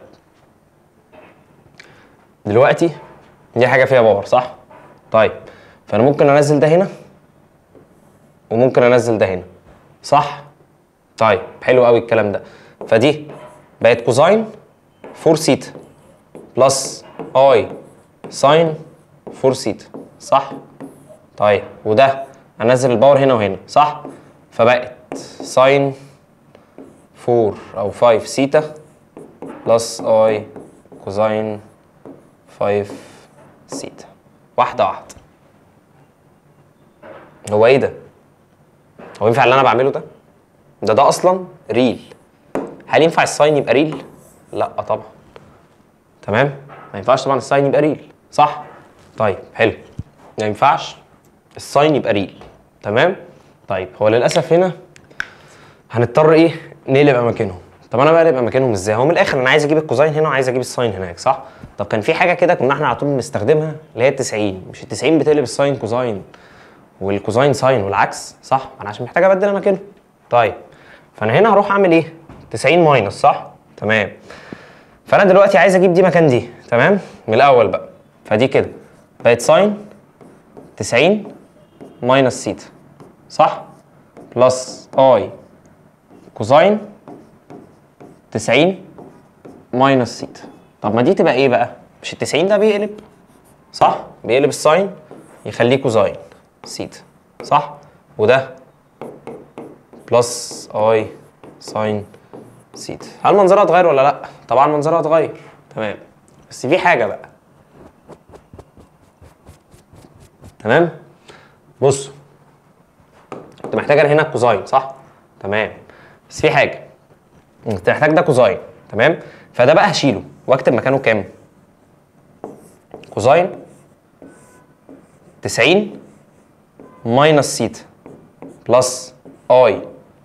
دلوقتي دي حاجه فيها باور، صح؟ طيب فانا ممكن انزل ده هنا وممكن انزل ده هنا، صح؟ طيب حلو قوي الكلام ده. فدي بقت كوزاين 4 سيتا بلس اي ساين 4 سيتا، صح؟ طيب وده انزل الباور هنا وهنا، صح؟ فبقت ساين 4 او 5 سيتا بلس اي كوزاين 5 سيتا. واحده واحده. هو ايه ده؟ هو ينفع اللي انا بعمله ده؟ ده اصلا ريل. هل ينفع الساين يبقى ريل؟ لا طبعا. تمام؟ ما ينفعش طبعا الساين يبقى ريل، صح؟ طيب حلو، ما ينفعش الساين يبقى ريل. تمام؟ طيب هو للاسف هنا هنضطر ايه؟ نقلب اماكنهم. طب انا بقلب اماكنهم ازاي؟ هو من الاخر انا عايز اجيب الكوزاين هنا وعايز اجيب الساين هناك، صح؟ طب كان في حاجه كده كنا احنا على طول بنستخدمها اللي هي ال90، مش ال90 بتقلب الساين كوزاين والكوزاين ساين والعكس، صح؟ انا عشان محتاج ابدل اماكنهم. طيب فانا هنا هروح اعمل ايه؟ 90 ماينس، صح؟ تمام. فانا دلوقتي عايز اجيب دي مكان دي، تمام؟ من الاول بقى. فدي كده بقت ساين 90 ماينس سيتا، صح؟ بلس اي كوزاين 90 ماينس سيتا. طب ما دي تبقى ايه بقى؟ مش ال90 ده بيقلب، صح؟ بيقلب الساين يخليه كوزاين سيتا، صح؟ وده بلس اي ساين سيتا. هل منظرها اتغير ولا لا؟ طبعا منظرها اتغير. تمام، بس في حاجه بقى. تمام، بصوا انت محتاج هنا كوزاين صح؟ تمام، بس في حاجه، انت محتاج ده كوزاين. تمام، فده بقى هشيله واكتب مكانه كام؟ كوزاين 90 ماينس سيتا بلس اي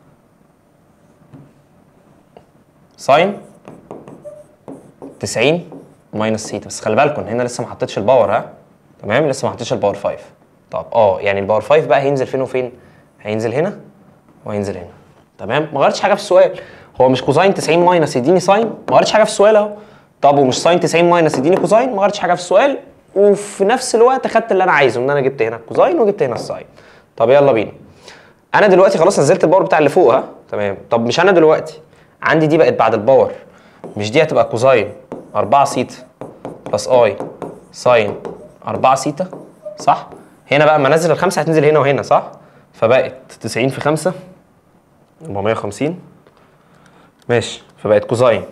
ساين 90 ماينس سيتا. بس خلي بالكم هنا لسه ما حطيتش الباور. ها تمام، لسه ما حطيتش الباور 5. طب يعني الباور 5 بقى هينزل فين وفين؟ هينزل هنا وهينزل هنا. تمام، ما غيرتش حاجه في السؤال. هو مش كوزاين 90 ماينس يديني ساين؟ ما غيرتش حاجه في السؤال اهو. طب ومش ساين 90 ماينس يديني كوزاين؟ ما غيرتش حاجه في السؤال، وفي نفس الوقت خدت اللي انا عايزه، ان انا جبت هنا الكوزاين وجبت هنا الساين. طب يلا بينا. انا دلوقتي خلاص نزلت الباور بتاع اللي فوق. ها تمام، طب مش انا دلوقتي عندي دي بقت بعد الباور، مش دي هتبقى كوزاين 4 سيتا بلس اي ساين 4 سيتا صح؟ هنا بقى اما انزل الخمسه هتنزل هنا وهنا صح؟ فبقت 90 في 5 450 ماشي، فبقت كوزاين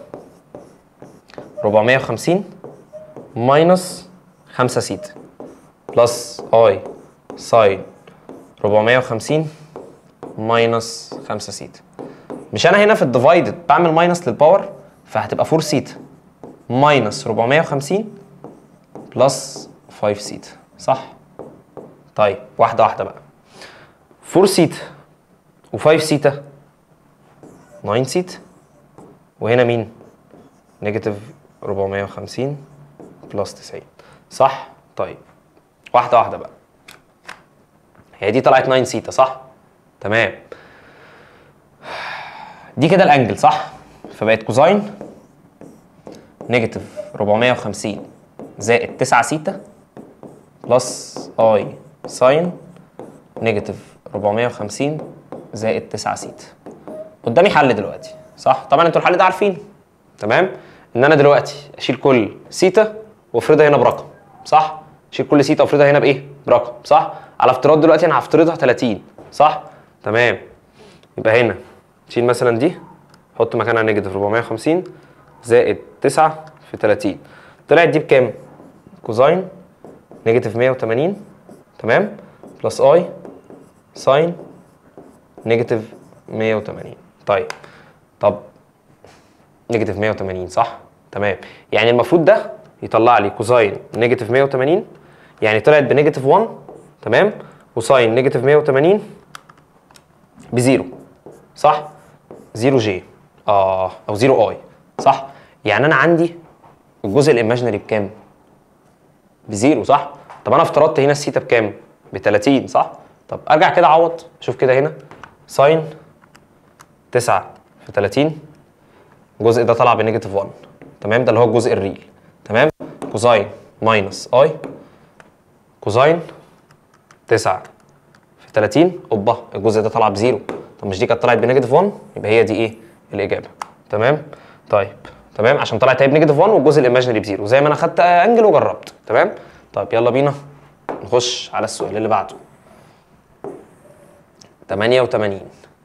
450 ماينس 5 سيتا بلس اي ساين 450 ماينس 5 سيتا. مش انا هنا في الديفايدد بعمل ماينس للباور، فهتبقى 4 سيتا ماينس 450 بلس 5 سيتا صح؟ طيب واحده واحده بقى. 4 سيتا و5 سيتا 9 سيتا، وهنا مين؟ نيجاتيف 450 بلس 90 صح؟ طيب واحده واحده بقى. هي دي طلعت 9 سيتا صح؟ تمام، دي كده الانجل صح؟ فبقت كوزاين نيجاتيف 450 زائد 9 سيتا بلس اي ساين نيجاتيف 450 زائد 9 سيتا. قدامي حل دلوقتي صح؟ طبعا انتوا الحل ده عارفين. تمام، ان انا دلوقتي اشيل كل سيتا وافرضها هنا برقم صح؟ اشيل كل سيتا وافرضها هنا بايه؟ برقم صح؟ على افتراض دلوقتي انا هفترضها 30 صح؟ تمام، يبقى هنا شيل مثلا دي، حط مكانها نيجاتيف 450 زائد 9 في 30. طلعت دي بكام؟ كوزاين نيجاتيف 180 تمام بلس اي ساين نيجاتيف 180. طب نيجاتيف 180 صح؟ تمام، يعني المفروض ده يطلع لي كوزاين نيجاتيف 180، يعني طلعت بنيجاتيف 1 تمام، وساين نيجاتيف 180 بزيرو صح؟ 0 جي او 0 اي صح؟ يعني انا عندي الجزء الايماجينري بكام؟ بزيرو صح؟ طب انا افترضت هنا السيتا بكام؟ ب 30 صح؟ طب ارجع كده اعوض، شوف كده هنا ساين 9 في 30 الجزء ده طلع بنيجاتيف 1 تمام، ده اللي هو الجزء الريل تمام، كوزاين ماينس اي كوزاين 9 في 30 اوبا الجزء ده طلع بزيرو. طب مش دي كانت طلعت بنيجاتيف 1؟ يبقى هي دي ايه؟ الاجابه. تمام؟ طيب تمام، عشان طلعت هي بنيجاتيف 1 والجزء الايماجينري بزيرو زي ما انا خدت انجل وجربت. تمام؟ طيب يلا بينا نخش على السؤال اللي بعده. 88.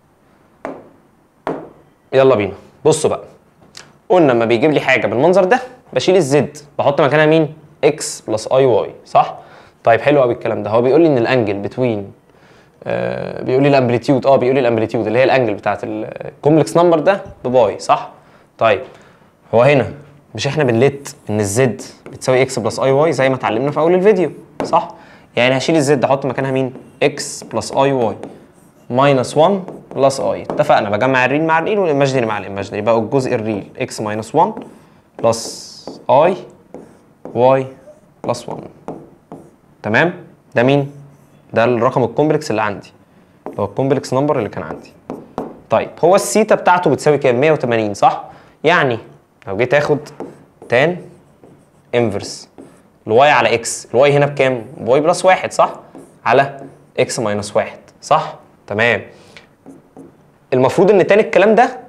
يلا بينا. بصوا بقى، قلنا لما بيجيب لي حاجه بالمنظر ده بشيل الزد بحط مكانها مين؟ اكس بلس اي واي صح؟ طيب حلو قوي الكلام ده. هو بيقول لي ان الانجل بتوين بيقول لي الامبليتيود بيقول لي الامبليتيود اللي هي الانجل بتاعت الكومبلكس نمبر ده بباي صح؟ طيب هو هنا مش احنا بنلت ان الزد بتساوي اكس بلس اي واي زي ما اتعلمنا في اول الفيديو صح؟ يعني هشيل الزد احط مكانها مين؟ اكس بلس اي واي ماينس 1 بلس اي. اتفقنا بجمع الريل مع الريل والايماجينري مع الايماجينري، يبقى الجزء الريل اكس ماينس 1 بلس اي واي بلس 1. تمام؟ ده مين؟ ده الرقم الكومبلكس اللي عندي، اللي هو الكومبلكس نمبر اللي كان عندي. طيب هو السيتا بتاعته بتساوي كام؟ 180 صح؟ يعني لو جيت اخد تان انفرس الواي على اكس، الواي هنا بكام؟ بواي بلس 1 صح؟ على اكس ماينس 1 صح؟ تمام. المفروض ان تاني الكلام ده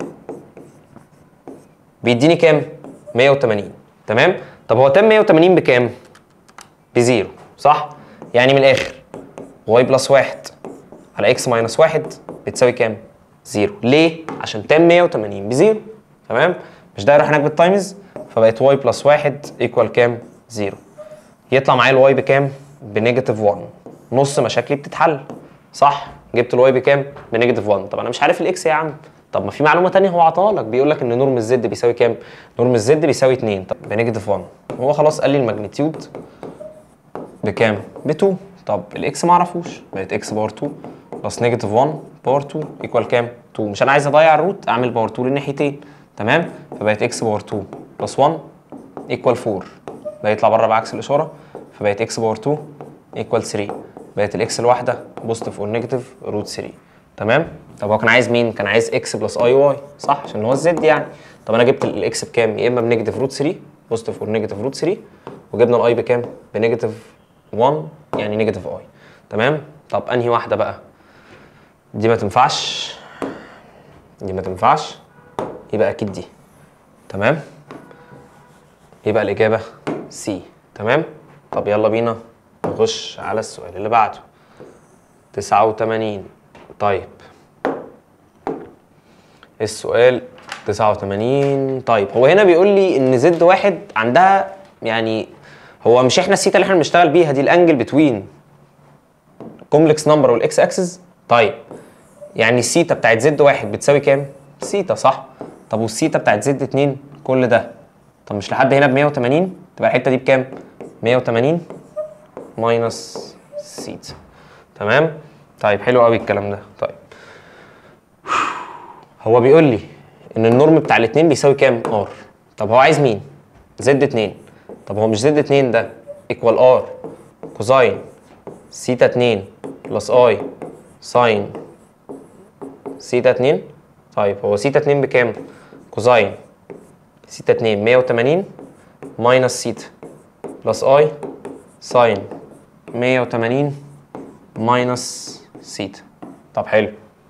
بيديني كام؟ 180. تمام؟ طب هو تان 180 بكام؟ بزيرو صح؟ يعني من الاخر واي بلس 1 على اكس ماينس 1 بتساوي كام؟ 0. ليه؟ عشان تان 180 بزيرو. تمام؟ مش ده يروح هناك بالتايمز، فبقت واي بلس 1 ايكوال كام؟ 0. يطلع معايا الواي بكام؟ بنيجاتيف 1. نص مشاكلي بتتحل. صح؟ جبت الواي بكام؟ بنيجاتيف 1. طب انا مش عارف الاكس يا عم. طب ما في معلومه ثانيه هو عطاها لك، بيقول لك ان نورم الزد بيساوي كام؟ نورم الزد بيساوي 2. طب بنيجاتيف 1. هو خلاص قال لي الماجنتيود بكام؟ ب 2. طب الاكس ما اعرفوش، بقت اكس باور 2 بلس نيجاتيف 1 باور 2 ايكوال كام؟ 2. مش انا عايز اضيع الروت، اعمل باور 2 للناحيتين. تمام؟ فبقت اكس باور 2 بلس 1 ايكوال 4. ده يطلع بره بعكس الاشاره، فبقت اكس باور 2 ايكوال 3. بقت الاكس الواحده بوزيتيف اور نيجاتيف روت 3. تمام؟ طب هو كان عايز مين؟ كان عايز اكس بلس اي واي، صح؟ عشان هو الزد يعني. طب انا جبت الاكس بكام؟ يا اما بنيجاتيف روت 3 بوزيتيف اور نيجاتيف روت 3، وجبنا الاي بكام؟ بنيجاتيف 1 يعني نيجاتيف اي. تمام؟ طب انهي واحده بقى؟ دي ما تنفعش، دي ما تنفعش، يبقى اكيد دي. تمام؟ يبقى الاجابه سي. تمام؟ طب يلا بينا نخش على السؤال اللي بعده. 89. طيب السؤال 89. طيب هو هنا بيقول لي ان زد واحد عندها، يعني هو مش احنا السيتا اللي احنا بنشتغل بيها دي الانجل بتوين كومبلكس نمبر والاكس اكسس. طيب يعني السيتا بتاعت زد واحد بتساوي كام؟ سيتا، صح؟ طب والسيتا بتاعت زد 2 كل ده، طب مش لحد هنا ب 180 تبقى الحته دي بكام؟ 180 ماينس سيتا. تمام؟ طيب حلو قوي الكلام ده. طيب هو بيقول لي ان النورم بتاع الاثنين بيساوي كام؟ ار. طب هو عايز مين؟ زد 2. طب هو مش زد 2 ده ايكوال ار كوزاين سيتا 2 بلس اي ساين سيتا 2؟ طيب هو سيتا 2 بكام؟ كوزاين سيتا 2 180 ماينس سيتا بلس اي ساين 180 ماينس سيتا. طب حلو.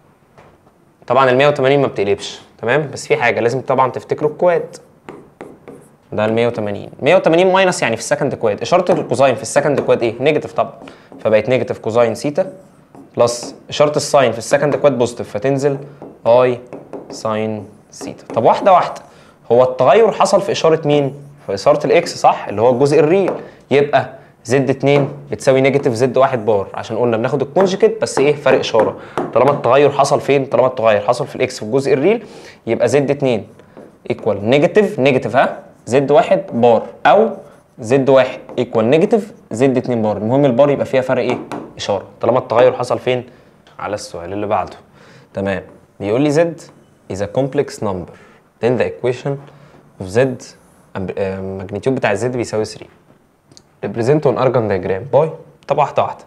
طبعا ال 180 ما بتقلبش، تمام؟ بس في حاجه لازم طبعا تفتكروا الكواد. ده ال 180 180 ماينس يعني في السكند كواد. اشاره الكوزاين في السكند كواد ايه؟ نيجاتيف طبعا، فبقت نيجاتيف كوزاين سيتا بلس اشاره الساين في السكند كواد بوزيتيف، فتنزل اي ساين سيتا. طب واحده واحده، هو التغير حصل في اشاره مين؟ في اشاره الاكس، صح؟ اللي هو الجزء الريل. يبقى زد 2 بتساوي نيجاتيف زد 1 بار، عشان قلنا بناخد الكونجكت بس ايه؟ فرق اشاره. طالما التغير حصل فين؟ طالما التغير حصل في الاكس في الجزء الريل، يبقى زد 2 ايكوال نيجاتيف ها زد 1 بار، او زد 1 ايكوال نيجاتيف زد 2 بار. المهم البار يبقى فيها فرق ايه؟ اشاره، طالما التغير حصل فين؟ على السؤال اللي بعده. تمام؟ بيقول لي زد is a complex number then the equation of z الماجنتيود بتاع الزد بيساوي 3 represent on argon diagram باي. طب واحده واحده،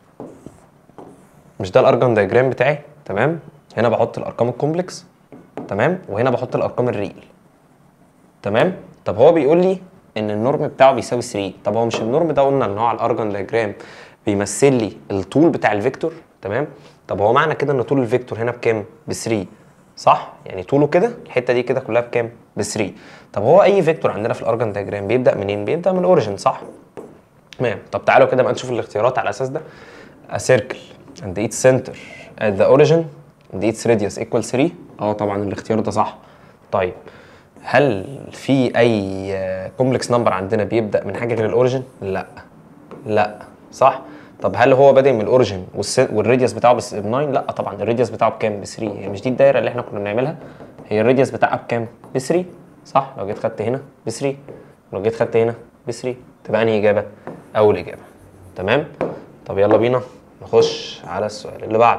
مش ده الارجون دايجرام بتاعي؟ تمام؟ هنا بحط الارقام الكومبلكس، تمام؟ وهنا بحط الارقام الريل. تمام؟ طب هو بيقول لي ان النورم بتاعه بيساوي 3. طب هو مش النورم ده قلنا ان هو على الارجون دايجرام بيمثل لي الطول بتاع الفيكتور؟ تمام؟ طب هو معنى كده ان طول الفيكتور هنا بكام؟ ب 3، صح؟ يعني طوله كده الحته دي كده كلها بكام؟ ب 3. طب هو اي فيكتور عندنا في الارجون دايجرام بيبدا منين؟ بيبدا من الاوريجن، صح؟ تمام. طب تعالوا كده بقى نشوف الاختيارات على اساس ده. A circle and its center at the origin and its radius equal 3. طبعا الاختيار ده صح. طيب هل في اي كومبلكس نمبر عندنا بيبدا من حاجه غير الاوريجن؟ لا. لا، صح؟ طب هل هو بادئ من الاوريجن والراديوس بتاعه ب 9؟ لا طبعا الراديوس بتاعه بكام؟ ب 3. هي مش دي الدايره اللي احنا كنا بنعملها؟ هي الراديوس بتاعها بكام؟ ب 3، صح؟ لو جيت خدت هنا ب 3، لو جيت خدت هنا ب 3، تبقى انهي اجابه؟ اول اجابه. تمام؟ طب يلا بينا نخش على السؤال اللي بعده.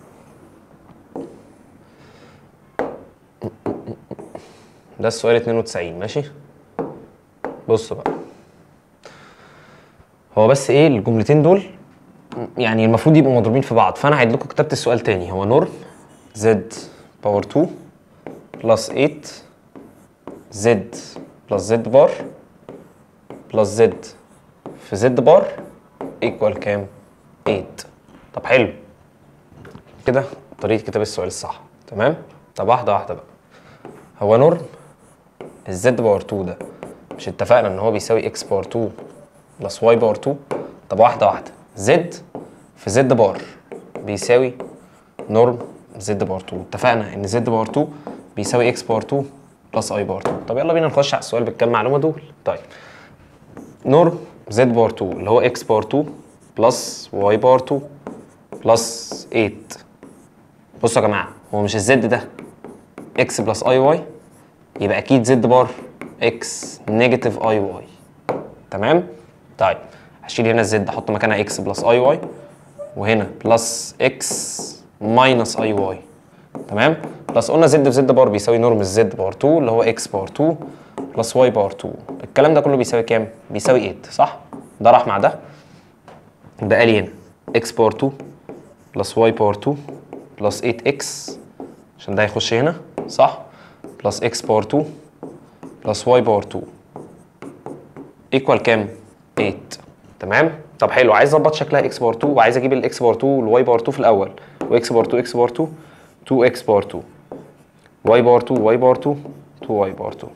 ده السؤال 92. ماشي؟ بصوا بقى، هو بس ايه الجملتين دول يعني المفروض يبقوا مضروبين في بعض، فانا هعيد لكم كتابه السؤال تاني. هو نورم زد باور 2 بلس 8 زد بلس زد بار بلس زد في زد بار ايكوال كام؟ 8. طب حلو كده طريقه كتاب السؤال الصح. تمام؟ طب واحده واحده بقى. هو نورم الزد باور 2 ده مش اتفقنا ان هو بيساوي اكس باور 2 بلس واي باور 2؟ طب واحده واحده، زد في زد بار بيساوي نورم زد باور 2. اتفقنا ان زد باور 2 بيساوي اكس باور 2 بلس اي باور 2. طب يلا بينا نخش على السؤال بالكام معلومه دول. طيب نورم زد باور 2 اللي هو اكس باور 2 بلس واي باور 2 بلس 8. بصوا يا جماعه، هو مش الزد ده اكس بلس اي واي، يبقى اكيد زد بار اكس نيجاتيف اي واي. تمام؟ طيب هشيل هنا الزد احط مكانها اكس بلس اي واي، وهنا بلس اكس ماينس اي واي. تمام؟ بس قلنا زد في زد بار بيساوي نورم الزد باور 2 اللي هو اكس باور 2 بلس واي باور 2. الكلام ده كله بيساوي كام؟ بيساوي 8 صح؟ ده راح مع ده، بقى لي هنا اكس باور 2 بلس واي باور 2 بلس 8 اكس عشان ده هيخش هنا صح؟ بلس اكس باور 2 بلس واي باور 2 ايكوال كام؟ 8. تمام؟ طب حلو، عايز اظبط شكلها اكس باور 2 وعايز اجيب الاكس باور 2 والواي باور 2 في الاول، واكس باور 2 اكس باور 2 2 اكس باور 2 واي باور 2 واي باور 2 2 واي باور 2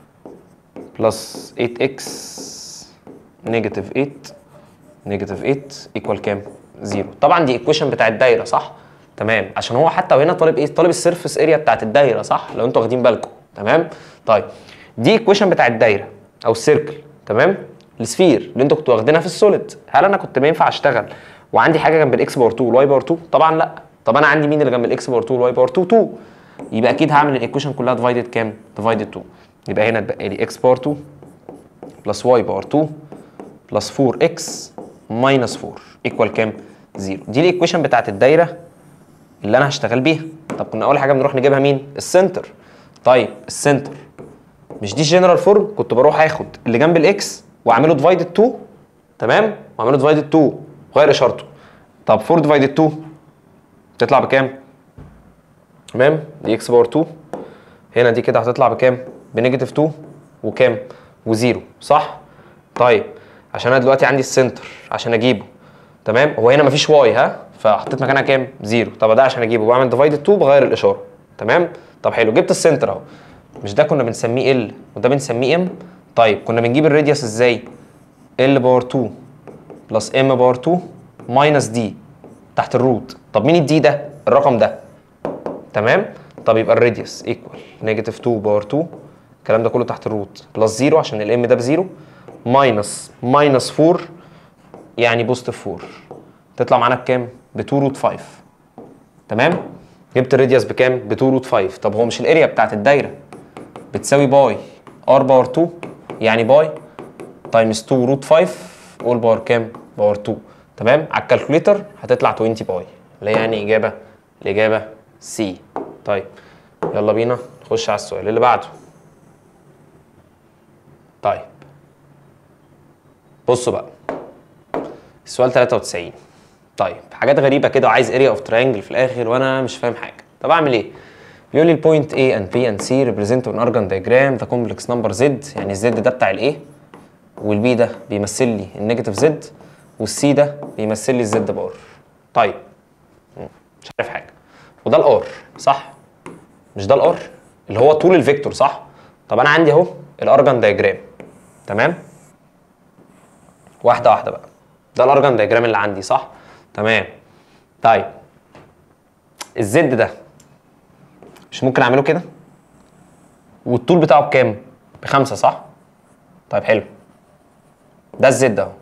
بلس 8 اكس نيجاتيف 8 نيجاتيف 8 ايكوال كام؟ 0. طبعا دي ايكويشن بتاع الدايره صح؟ تمام، عشان هو حتى وهنا طالب ايه؟ طالب السيرفيس اريا بتاعت الدايره صح؟ لو انتوا واخدين بالكم. تمام؟ طيب دي ايكويشن بتاع الدايره او السيركل. تمام؟ السفير اللي انتوا كنتوا واخدينها في السوليد، هل انا كنت بينفع اشتغل وعندي حاجه جنب الاكس باور 2 والواي باور 2؟ طبعا لا. طب انا عندي مين اللي جنب الاكس باور 2 والواي باور 2؟ 2. يبقى اكيد هعمل الايكويشن كلها ديفايدد كام؟ ديفايدد 2. يبقى هنا اتبقى لي اكس باور 2 بلس واي باور 2 بلس 4 اكس ماينس 4 ايكوال كام؟ 0. دي الايكويشن بتاعت الدايره اللي انا هشتغل بيها. طب كنا اول حاجه بنروح نجيبها مين؟ السنتر. طيب السنتر مش دي جنرال فورم؟ كنت بروح اخد اللي جنب الاكس واعمله ديفايدد 2. تمام؟ واعمله ديفايدد 2 غير اشارته. طب 4 ديفايدد 2 تطلع بكام؟ تمام؟ دي اكس باور 2 هنا دي كده هتطلع بكام؟ بنيجاتيف 2 وكام؟ وزيرو صح؟ طيب عشان انا دلوقتي عندي السنتر عشان اجيبه. تمام؟ هو هنا مفيش واي ها؟ فحطيت مكانها كام؟ 0. طب ده عشان اجيبه بعمل ديفايدد 2 بغير الاشاره. تمام؟ طب حلو، جبت السنتر اهو. مش ده كنا بنسميه ال وده بنسميه ام؟ طيب كنا بنجيب الراديوس ازاي؟ ال باور 2 بلس ام باور 2 ماينس دي تحت الروت. طب مين الدي ده؟ الرقم ده. تمام؟ طب يبقى الراديوس ايكوال نيجاتيف 2 باور 2 الكلام ده كله تحت الروت بلس 0 عشان الام ده بزيرو ماينس 4 يعني بوزيتيف 4 تطلع معانا بكام؟ ب 2 روت 5. تمام؟ جبت الراديوس بكام؟ ب 2 روت 5. طب هو مش الاريا بتاعت الدايره بتساوي باي ار باور 2 يعني باي تايمز 2 روت 5 اول باور كام؟ باور 2. تمام؟ على الكالكوليتر هتطلع 20 باي اللي هي يعني الاجابه سي. طيب يلا بينا نخش على السؤال اللي بعده. طيب بصوا بقى السؤال 93. طيب حاجات غريبه كده وعايز اريا اوف تراينجل في الاخر وانا مش فاهم حاجه. طب اعمل ايه؟ بيقول لي البوينت A and B and C represent an argon diagram the complex number Z. يعني الزد ده بتاع الايه والبي ده بيمثل لي النيجاتيف زد والسي ده بيمثل لي الزد بار. طيب مش عارف حاجه. وده الار صح؟ مش ده الار اللي هو طول الفيكتور صح؟ طب انا عندي اهو الارجان دايجرام. تمام؟ واحده واحده بقى. ده الارجان دايجرام اللي عندي صح؟ تمام. طيب الزد ده مش ممكن اعمله كده؟ والطول بتاعه بكام؟ ب5 صح؟ طيب حلو. ده الزد اهو.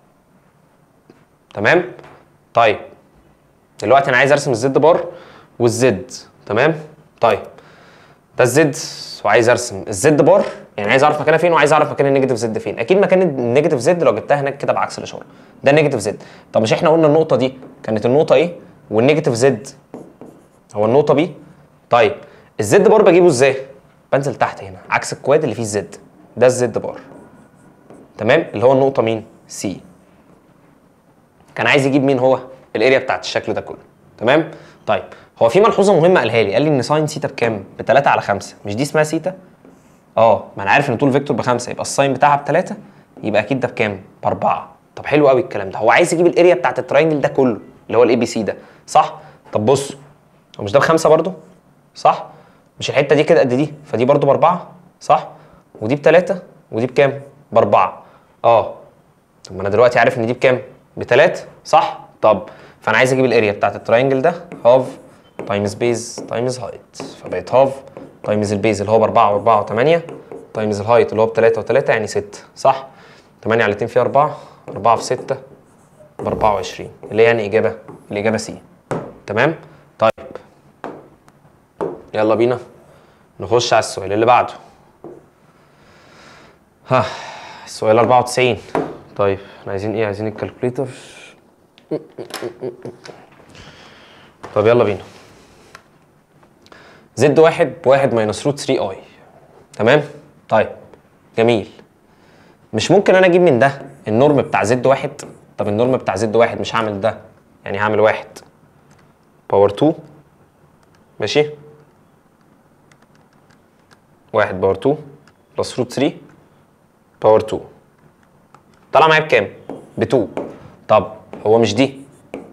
تمام؟ طيب دلوقتي انا عايز ارسم الزد بار والزد. تمام؟ طيب ده الزد وعايز ارسم الزد بار، يعني عايز اعرف مكانها فين وعايز اعرف مكان النيجاتيف زد فين. اكيد مكان النيجاتيف زد لو جبتها هناك كده بعكس الاشاره. ده النيجاتيف زد. طب مش احنا قلنا النقطه دي كانت النقطه ايه؟ والنيجاتيف زد هو النقطه بي؟ طيب الزد بار بجيبه ازاي؟ بنزل تحت هنا عكس الكواد اللي فيه الزد. ده الزد بار. تمام؟ اللي هو النقطه مين؟ سي. كان عايز يجيب مين هو؟ الاريا بتاعت الشكل ده كله. تمام؟ طيب هو في ملحوظه مهمه قالها لي، قال لي ان ساين سيتا بكام؟ ب3/5. مش دي اسمها سيتا؟ ما انا عارف ان طول فيكتور ب5 يبقى الساين بتاعها ب3 يبقى اكيد ده بكام؟ ب4. طب حلو قوي الكلام ده. هو عايز يجيب الاريا بتاعت التراينجل ده كله اللي هو الاي بي سي ده صح؟ طب بص هو مش ده ب5 برضه؟ صح؟ مش الحته دي كده قد دي فدي برضه ب4 صح؟ ودي ب3 ودي بكام؟ ب4. طب ما انا دلوقتي عارف ان دي بكام؟ ب3 صح؟ طب فانا عايز اجيب الاريا بتاعت التراينجل ده هاف تايمز بيز تايمز هايت، فبقت هاف تايمز البيز اللي هو ب4 و4 و8 تايمز الهايت اللي هو ب3 و3 يعني 6 صح؟ 8 على 2 فيها 4 4 في 6 ب 24 اللي هي يعني الإجابة سي. تمام؟ طيب يلا بينا نخش على السؤال اللي بعده. السؤال 94. طيب احنا عايزين ايه؟ عايزين الكالكوليتر. طب يلا بينا. زد واحد بواحد ماينس روت 3 اي. تمام؟ طيب جميل. مش ممكن انا اجيب من ده النورم بتاع زد واحد؟ طب النورم بتاع زد واحد مش هعمل ده، يعني هعمل واحد باور 2 ماشي؟ واحد باور 2 بلس روت 3 باور 2 طلع معايا بكام؟ ب 2. طب هو مش دي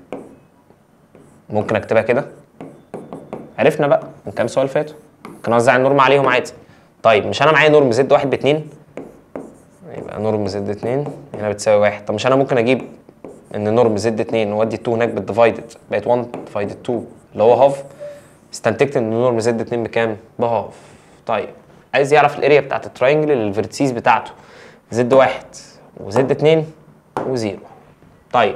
ممكن اكتبها كده؟ عرفنا بقى من كام سؤال فاتوا كان اوزع النورم عليهم عادي. طيب مش انا معايا نورم زد واحد ب2 يبقى نورم زد 2 هنا بتساوي 1. طب مش انا ممكن اجيب ان نورم زد 2 وادي 2 هناك بالديفايدد بقت 1 ديفايدد 2 اللي هو هاف، استنتجت ان نورم زد 2 بكام؟ بهاف. طيب عايز يعرف الاريا بتاعت التراينجل اللي الفيرتسيز بتاعته زد 1 وزد 2 وزيرو. طيب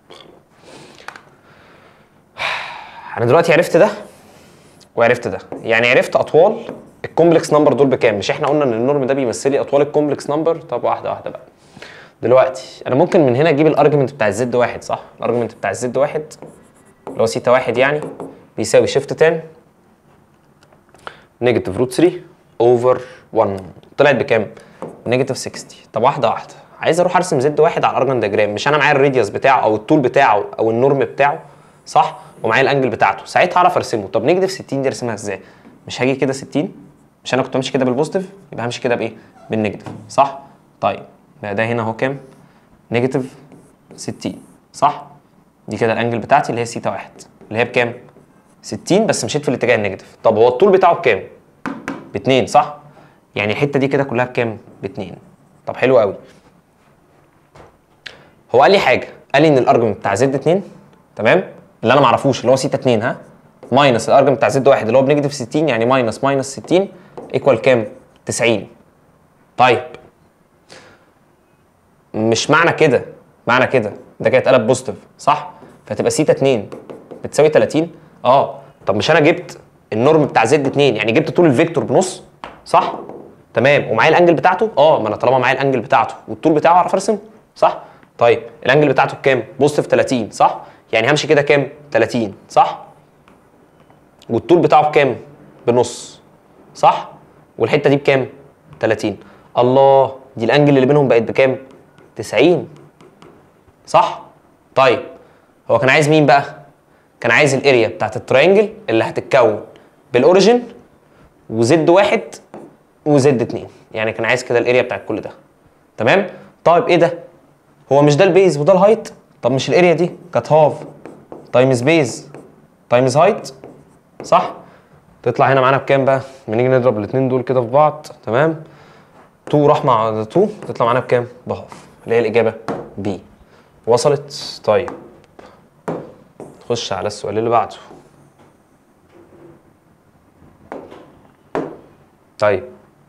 انا دلوقتي عرفت ده وعرفت ده، يعني عرفت اطوال الكومبلكس نمبر دول بكام. مش احنا قلنا ان النورم ده بيمثل لي اطوال الكومبلكس نمبر؟ طب واحده واحده بقى. دلوقتي انا ممكن من هنا اجيب الارجمنت بتاع الزد واحد صح؟ الارجمنت بتاع الزد واحد اللي هو سيتا واحد يعني بيساوي شيفت 10 نيجاتيف روت 3 اوفر 1 طلعت بكام؟ نيجاتيف 60. طب واحده واحده، عايز اروح ارسم زد واحد على الارجن دياجرام. مش انا معايا الراديوس بتاعه او الطول بتاعه او النورم بتاعه صح؟ ومعايا الانجل بتاعته، ساعتها اعرف ارسمه. طب نيجاتيف 60 دي ارسمها ازاي؟ مش هاجي كده 60؟ مش انا كنت همشي كده بالبوزيتيف؟ يبقى همشي كده بايه؟ بالنيجاتيف صح؟ طيب بقى ده هنا اهو كام؟ نيجاتيف 60 صح؟ دي كده الانجل بتاعتي اللي هي سيتا واحد اللي هي بكام؟ 60 بس مشيت في الاتجاه النيجاتيف. طب هو الطول بتاعه بكام؟ ب2 صح؟ يعني الحته دي كده كلها بكام؟ ب2. طب حلو قوي. هو قال لي حاجه، قال لي ان الارجمنت بتاع زد 2 تمام اللي انا ما اعرفوش اللي هو سيتا 2 ماينس الارجمنت بتاع زد 1 اللي هو بنيجاتيف 60 يعني ماينس 60 ايكوال كام؟ 90. طيب مش معنى كده ده كده اتقلب بوزيتيف صح؟ فتبقى سيتا 2 بتساوي 30. طب مش انا جبت النورم بتاع زد 2 يعني جبت طول الفيكتور بنص صح؟ تمام ومعايا الانجل بتاعته؟ ما انا طالما معايا الانجل بتاعته والطول بتاعه اعرف ارسمه صح؟ طيب الانجل بتاعته بكام؟ بوزيتيف 30 صح؟ يعني همشي كده كام؟ 30 صح؟ والطول بتاعه بكام؟ بنص صح؟ والحته دي بكام؟ 30. الله، دي الانجل اللي بينهم بقت بكام؟ 90 صح؟ طيب هو كان عايز مين بقى؟ كان عايز الاريا بتاعت التراينجل اللي هتتكون بالاوريجن وزد واحد وزد 2، يعني كان عايز كده الاريا بتاعت كل ده. تمام؟ طيب ايه ده؟ هو مش ده البيز وده الهايت؟ طب مش الاريا دي كانت هاف تايمز بيز تايمز هايت صح؟ تطلع هنا معانا بكام بقى؟ لما نيجي نضرب الاثنين دول كده في بعض تمام؟ 2 راح مع 2 تطلع معانا بكام؟ بهاف اللي هي الاجابه بي. وصلت؟ طيب نخش على السؤال اللي بعده. طيب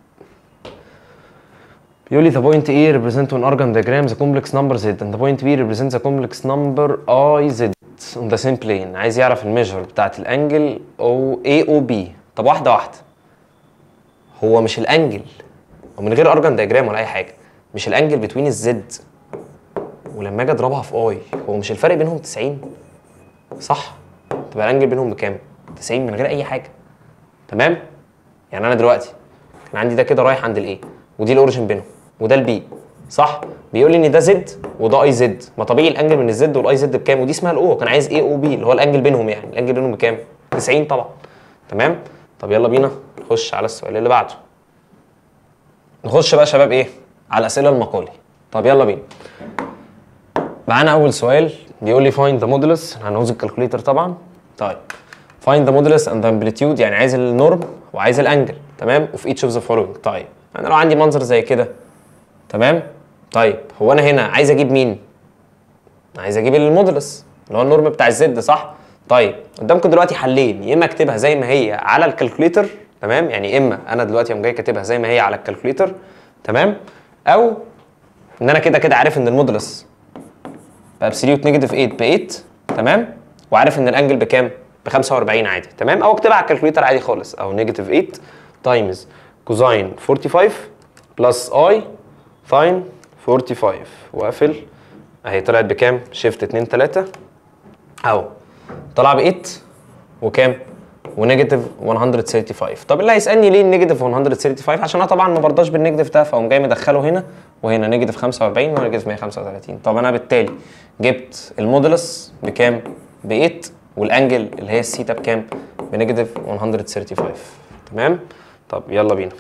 بيقول لي the point A represents on argon diagram the complex number Z and the point B represents the complex number I Z on the same plane. عايز يعرف الميجر بتاعت الانجل او A او B. طب واحده واحده، هو مش الانجل ومن غير ارجن دياجرام ولا اي حاجه، مش الانجل بتوين الزد ولما اجي اضربها في اي هو مش الفرق بينهم 90 صح؟ تبقى الانجل بينهم بكام؟ 90 من غير اي حاجه. تمام؟ يعني انا دلوقتي كان عندي ده كده رايح عند الاي ودي الاوريجن بينهم وده البي صح؟ بيقول لي ان ده زد وده اي زد، ما طبيعي الانجل من الزد والاي زد بكام؟ ودي اسمها الاو، كان عايز اي او بي اللي هو الانجل بينهم، يعني الانجل بينهم بكام؟ 90 طبعا. تمام؟ طب يلا بينا نخش على السؤال اللي بعده. نخش بقى يا شباب ايه؟ على الاسئله المقالي. طب يلا بينا. معانا اول سؤال بيقول لي find the modulus، هنعوز الكالكوليتر طبعا. طيب find the modulus and the amplitude، يعني عايز النورم وعايز الانجل تمام of each of the following. طيب انا لو عندي منظر زي كده تمام. طيب هو انا هنا عايز اجيب مين؟ عايز اجيب المودولس اللي هو النورم بتاع الزد صح؟ طيب قدامكم دلوقتي حلين، يا اما اكتبها زي ما هي على الكالكوليتر، تمام، يعني اما انا دلوقتي قوم جاي كاتبها زي ما هي على الكالكوليتر، تمام، او ان انا كده كده عارف ان المودولس بابسوليوت نيجاتيف 8 ب 8، تمام، وعارف ان الانجل بكام؟ ب 45 عادي، تمام، او اكتبها على الكالكوليتر عادي خالص، او نيجاتيف 8 تايمز كوزاين 45 بلس اي ساين 45 واقفل اهي. طلعت بكام؟ شيفت 2 3 اهو، طلع ب 8 وكام؟ ونيجاتيف 135. طب اللي هيسالني ليه النيجاتيف 135؟ عشان انا طبعا ما برضاش بالنيجاتيف ده، فاقوم جاي مدخله هنا وهنا نيجاتيف 45 ونيجاتيف 135. طب انا بالتالي جبت المودولس بكام؟ ب 8، والانجل اللي هي الثيتا بكام؟ بنيجاتيف 135. تمام؟ طب يلا بينا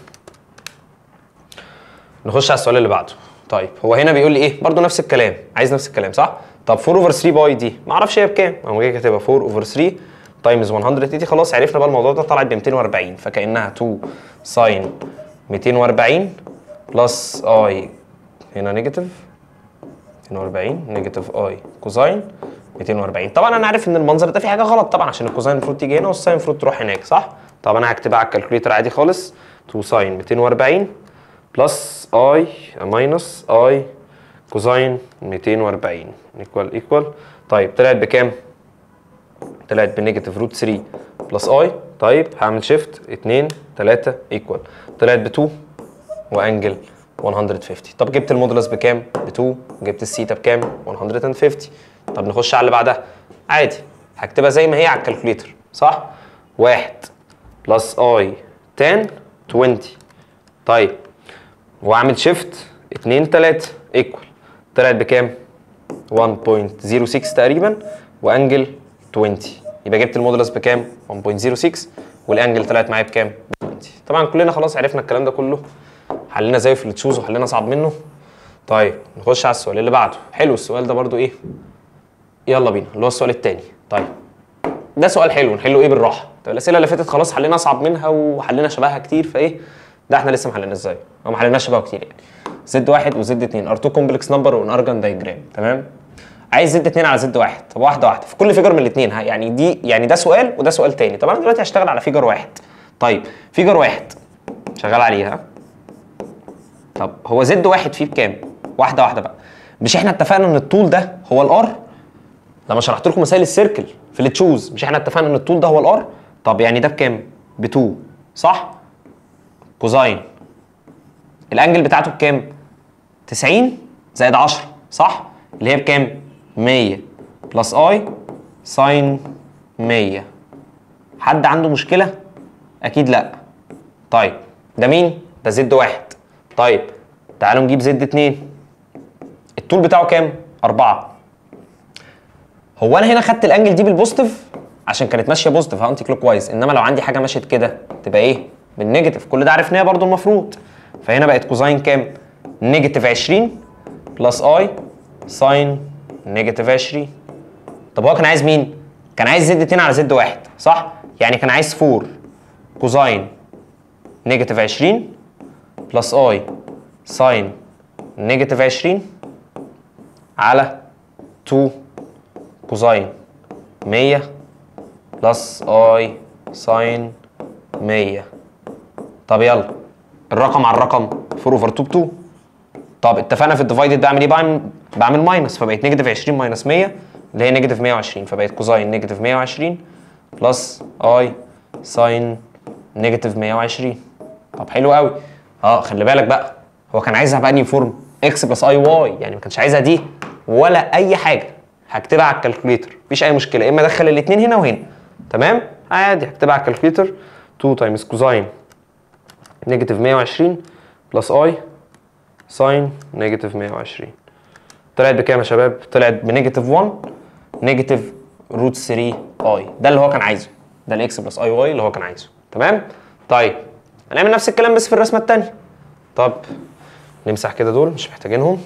نخش على السؤال اللي بعده. طيب هو هنا بيقول لي ايه؟ برضه نفس الكلام، عايز نفس الكلام صح؟ طب 4 اوفر 3 باي دي ما اعرفش هي بكام، اقوم جاي كاتبها 4 اوفر 3 تايمز 180. خلاص عرفنا بقى الموضوع ده، طلعت ب 240، فكانها 2 ساين 240 بلس اي هنا نيجاتيف 240 نيجاتيف اي كوزاين 240. طبعا انا عارف ان المنظر ده فيه حاجه غلط طبعا، عشان الكوزاين المفروض تيجي هنا والساين المفروض تروح هناك صح؟ طب انا هكتبها على الكالكوليتر عادي خالص، 2 ساين 240 بلس اي ماينس اي كوزاين 240 ايكوال. طيب طلعت بكام؟ طلعت بنيجاتيف روت 3 بلس اي. طيب هعمل شيفت 2 3 ايكوال، طلعت ب 2 وانجل 150. طب جبت المودولس بكام؟ ب 2، جبت الثيتا بكام؟ 150. طب نخش على اللي بعدها عادي، هكتبها زي ما هي على الكالكوليتر صح؟ 1 بلس اي تان 20. طيب واعمل شيفت 2 3 ايكوال، طلعت بكام؟ 1.06 تقريبا وانجل 20. يبقى جبت المودولس بكام؟ 1.06 والانجل طلعت معايا بكام؟ 20. طبعا كلنا خلاص عرفنا الكلام ده كله، حلينا زي في اللي تشوز وحلينا اصعب منه. طيب نخش على السؤال اللي بعده. حلو السؤال ده برضو ايه؟ يلا بينا اللي هو السؤال الثاني. طيب ده سؤال حلو، نحله ايه بالراحه. طيب الاسئله اللي فاتت خلاص حلينا اصعب منها وحلينا شبهها كتير، فايه ده احنا لسه ما حليناش ازاي او ما حليناش شبهه كتير يعني. زد 1 وزد 2 ار 2 كومبلكس نمبر وان ارجن دايجرام، تمام. عايز زد 2 على زد 1. طب واحده واحده في كل فيجر من الاثنين، يعني دي يعني ده سؤال وده سؤال تاني. طب انا دلوقتي هشتغل على فيجر واحد. طيب فيجر واحد شغال عليها. طب هو زد 1 فيه بكام؟ واحده واحده بقى. مش احنا اتفقنا ان الطول ده هو الار؟ لما شرحت لكم مسائل السيركل في اللي تشوز، مش احنا اتفقنا ان الطول ده هو الار؟ طب يعني ده بكام؟ ب 2 صح؟ كوزاين الانجل بتاعته بكام؟ 90 زائد 10 صح؟ اللي هي بكام؟ 100 بلس اي ساين 100. حد عنده مشكله؟ اكيد لا. طيب ده مين؟ ده زد 1. طيب تعالوا نجيب زد 2. الطول بتاعه كام؟ 4. هو انا هنا خدت الانجل دي بالبوزيتيف عشان كانت ماشيه بوزيتيف انتي كلوك وايز، انما لو عندي حاجه مشيت كده تبقى ايه؟ بالنيجاتيف. كل ده عرفناه برضو المفروض. فهنا بقت كوزاين كام؟ نيجاتيف 20 بلس اي ساين نيجاتيف 20. طب هو كان عايز مين؟ كان عايز زد 2 على زد 1 صح؟ يعني كان عايز 4 كوزاين نيجاتيف 20 بلس اي ساين نيجاتيف 20 على 2 كوزاين 100 بلس اي ساين 100. طب يلا الرقم على الرقم 4 اوفر 2 ب 2. طب اتفقنا في الديفايدد بعمل ايه؟ بعمل ماينس، فبقت نيجاتيف 20 ماينس 100 اللي هي نيجاتيف 120، فبقت كوزاين نيجاتيف 120 بلس اي ساين نيجاتيف 120. طب حلو قوي. خلي بالك بقى، هو كان عايزها بأنهي فورم؟ اكس بلس اي واي، يعني ما كانش عايزها دي ولا اي حاجه. هكتبها على الكالكوليتر مفيش اي مشكله، يا اما ادخل الاثنين هنا وهنا تمام عادي. هكتبها على الكالكوليتر 2 تايمز كوزاين نيجاتيف 120 بلس اي ساين نيجاتيف 120. طلعت بكام يا شباب؟ طلعت بنيجاتيف 1 نيجاتيف روت 3 اي. ده اللي هو كان عايزه، ده الاكس بلس اي واي اللي هو كان عايزه تمام. طيب هنعمل نفس الكلام بس في الرسمه الثانيه. طب نمسح كده دول مش محتاجينهم.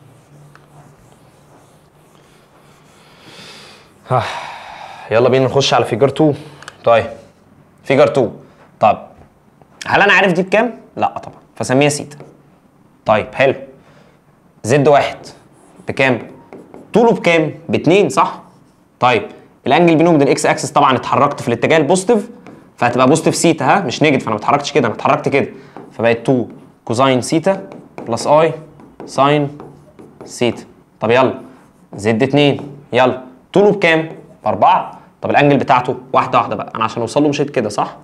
يلا بينا نخش على فيجر 2. طيب فيجر 2. طب هل انا عارف دي بكام؟ لا طبعا، فسميها سيتا. طيب حلو. زد 1 بكام؟ طوله بكام؟ ب2 صح؟ طيب الانجل بينهم وبين الاكس اكسس طبعا اتحركت في الاتجاه البوزيتيف، فهتبقى بوزيتيف سيتا، ها مش نيجاتيف، انا ما اتحركتش كده، انا اتحركت كده، فبقت 2 كوزاين سيتا بلس اي ساين سيتا. طب يلا زد 2، يلا طوله بكام؟ ب4. طب الانجل بتاعته واحده واحده بقى، انا عشان اوصل له مشيت كده صح؟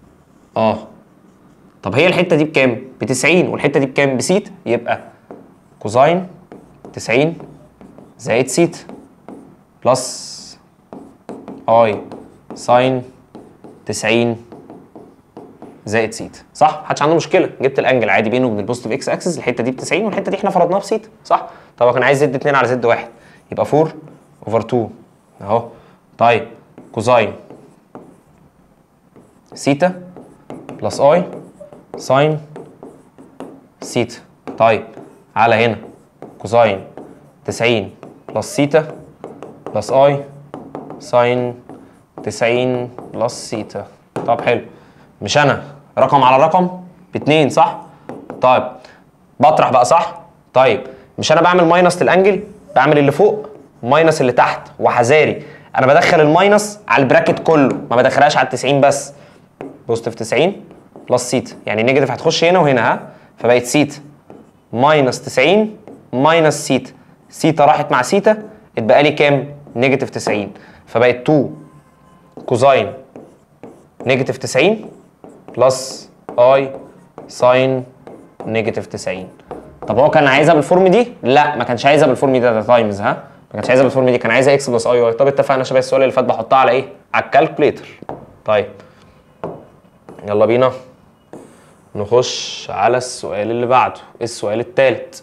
طب هي الحته دي بكام؟ ب 90 والحته دي بكام؟ بسيتا، يبقى كوزاين 90 زائد سيتا بلس اي ساين 90 زائد سيتا، صح؟ محدش عنده مشكله، جبت الانجل عادي بينه وبين البوزيتيف اكس اكسس، الحته دي ب 90 والحته دي احنا فرضناها بسيتا، صح؟ طب هو كان عايز زد 2 على زد 1، يبقى 4 اوفر 2 اهو. طيب كوزاين سيتا بلس اي ساين سيتا. طيب على هنا كوزاين 90 بلس سيتا بلس اي ساين 90 بلس سيتا. طب حلو، مش انا رقم على رقم ب2 صح؟ طيب بطرح بقى صح؟ طيب مش انا بعمل ماينس للانجل، بعمل اللي فوق ماينس اللي تحت وحذاري، انا بدخل الماينس على البراكت كله، ما بدخلهاش على ال90 بس. بوزيتيف 90 بلس سيتا، يعني نيجاتيف هتخش هنا وهنا، ها، فبقت سيتا ماينس 90 ماينس سيتا، سيتا راحت مع سيتا، اتبقى لي كام؟ نيجاتيف 90، فبقت 2 كوزاين نيجاتيف 90 بلس اي ساين نيجاتيف 90. طب هو كان عايزها بالفورم دي؟ لا ما كانش عايزها بالفورم دي، ده تايمز، ها، ما كانش عايزها بالفورم دي، كان عايزها اكس بلس اي واي. طب اتفقنا، شبه السؤال اللي فات، بحطها على ايه؟ على الكالكوليتر. طيب يلا بينا نخش على السؤال اللي بعده، السؤال الثالث.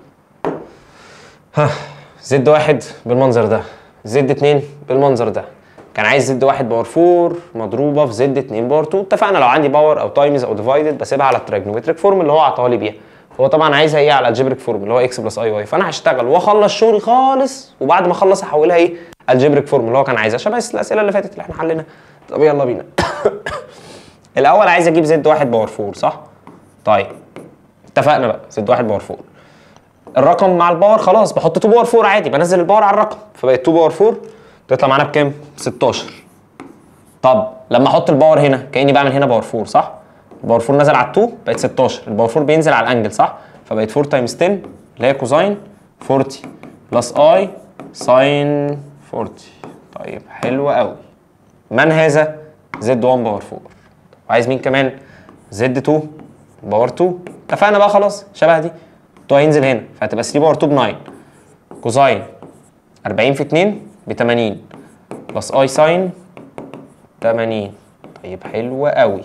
ها، زد 1 بالمنظر ده، زد 2 بالمنظر ده، كان عايز زد 1 باور 4 مضروبه في زد 2 باور 2. اتفقنا لو عندي باور او تايمز او ديفايدد بسيبها على التراجنومتريك فورم اللي هو عطاها لي بيها، هو طبعا عايزها ايه؟ على الجبريك فورم اللي هو اكس بلس اي واي، فانا هشتغل واخلص شغلي خالص، وبعد ما اخلص احولها ايه؟ الجبريك فورم اللي هو كان عايزها، شبه الاسئله اللي فاتت اللي احنا حليناها. طب يلا بينا. الاول عايز اجيب زد 1 باور 4 صح؟ طيب اتفقنا بقى، زد 1 باور 4، الرقم مع الباور خلاص بحط 2 باور 4 عادي، بنزل الباور على الرقم، فبقت 2 باور 4 تطلع معانا بكام؟ 16. طب لما احط الباور هنا كاني بعمل هنا باور 4 صح؟ الباور 4 نزل على 2 بقت 16، الباور 4 بينزل على الانجل صح؟ فبقت 4 تايمز 10 اللي هي كوزاين 40 بلس اي ساين 40. طيب حلو قوي. من هذا؟ زد 1 باور 4. وعايز مين كمان؟ زد 2 باور 2. اتفقنا بقى خلاص، شبه دي 2 هينزل هنا فهتبقى 3 باور 2 ب 9 كوزاين 40 في 2 ب 80 بلس اي ساين 80. طيب حلو قوي.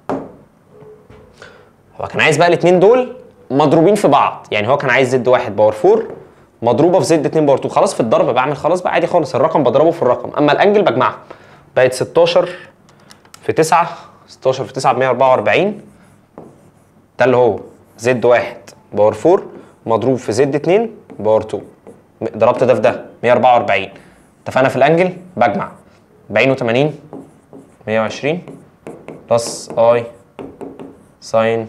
هو كان عايز بقى الاثنين دول مضروبين في بعض، يعني هو كان عايز زد 1 باور 4 مضروبه في زد 2 باور 2. خلاص في الضرب بعمل خلاص بقى عادي خالص، الرقم بضربه في الرقم، اما الانجل بجمعها. بقت 16 في 9، 16 في 9 ب 144، ده اللي هو زد 1 باور 4 مضروب في زد 2 باور 2. ضربت ده في ده 144. اتفقنا في الانجل بجمع 40 و80 120 بلس اي ساين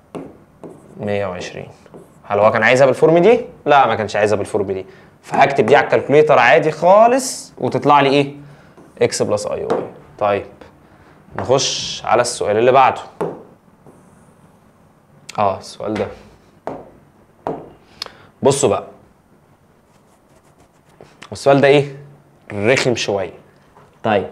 120. هل هو كان عايزها بالفورم دي؟ لا ما كانش عايزها بالفورم دي، فهكتب دي على الكالكوليتر عادي خالص وتطلع لي ايه؟ اكس بلس اي واي. طيب نخش على السؤال اللي بعده. السؤال ده بصوا بقى، السؤال ده ايه؟ رخم شويه. طيب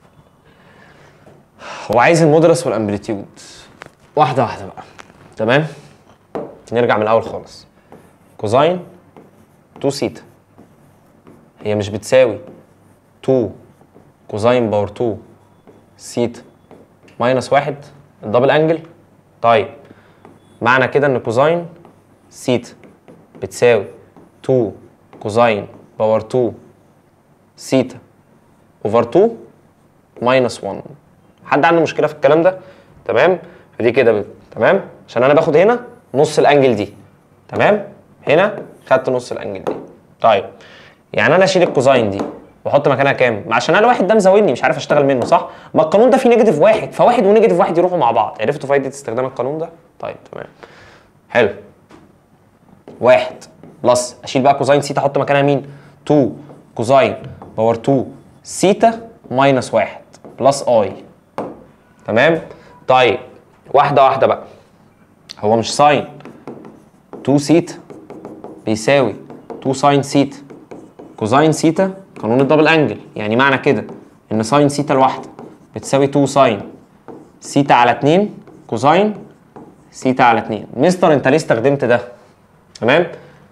هو عايز المودولس والامبليتيود واحده واحده بقى، تمام؟ نرجع من الاول خالص. كوزاين 2 سيتا هي مش بتساوي 2 كوزاين باور 2 سيتا ماينس 1 الدبل انجل. طيب معنى كده ان كوزاين سيتا بتساوي 2 كوزاين باور 2 سيتا اوفر 2 ماينس 1. حد عنده مشكله في الكلام ده؟ تمام؟ فدي كده تمام، عشان انا باخد هنا نص الانجل دي، تمام؟ هنا خدت نص الانجل دي. طيب يعني انا اشيل الكوزاين دي واحط مكانها كام؟ عشان انا الواحد ده مزودني مش عارف اشتغل منه صح؟ ما القانون ده فيه نيجاتيف واحد، فواحد ونيجاتيف واحد يروحوا مع بعض. عرفتوا فايده استخدام القانون ده؟ طيب تمام حلو. 1 بلس اشيل بقى كوزاين سيتا احط مكانها مين؟ 2 كوزاين باور 2 سيتا ماينس 1 بلس اي. تمام؟ طيب واحدة واحدة بقى. هو مش ساين 2 سيتا بيساوي 2 ساين سيتا كوزاين سيتا قانون الدبل انجل، يعني معنى كده ان ساين سيتا الواحدة بتساوي 2 ساين سيتا على 2 كوزاين سيتا على 2. مستر انت ليه استخدمت ده؟ تمام؟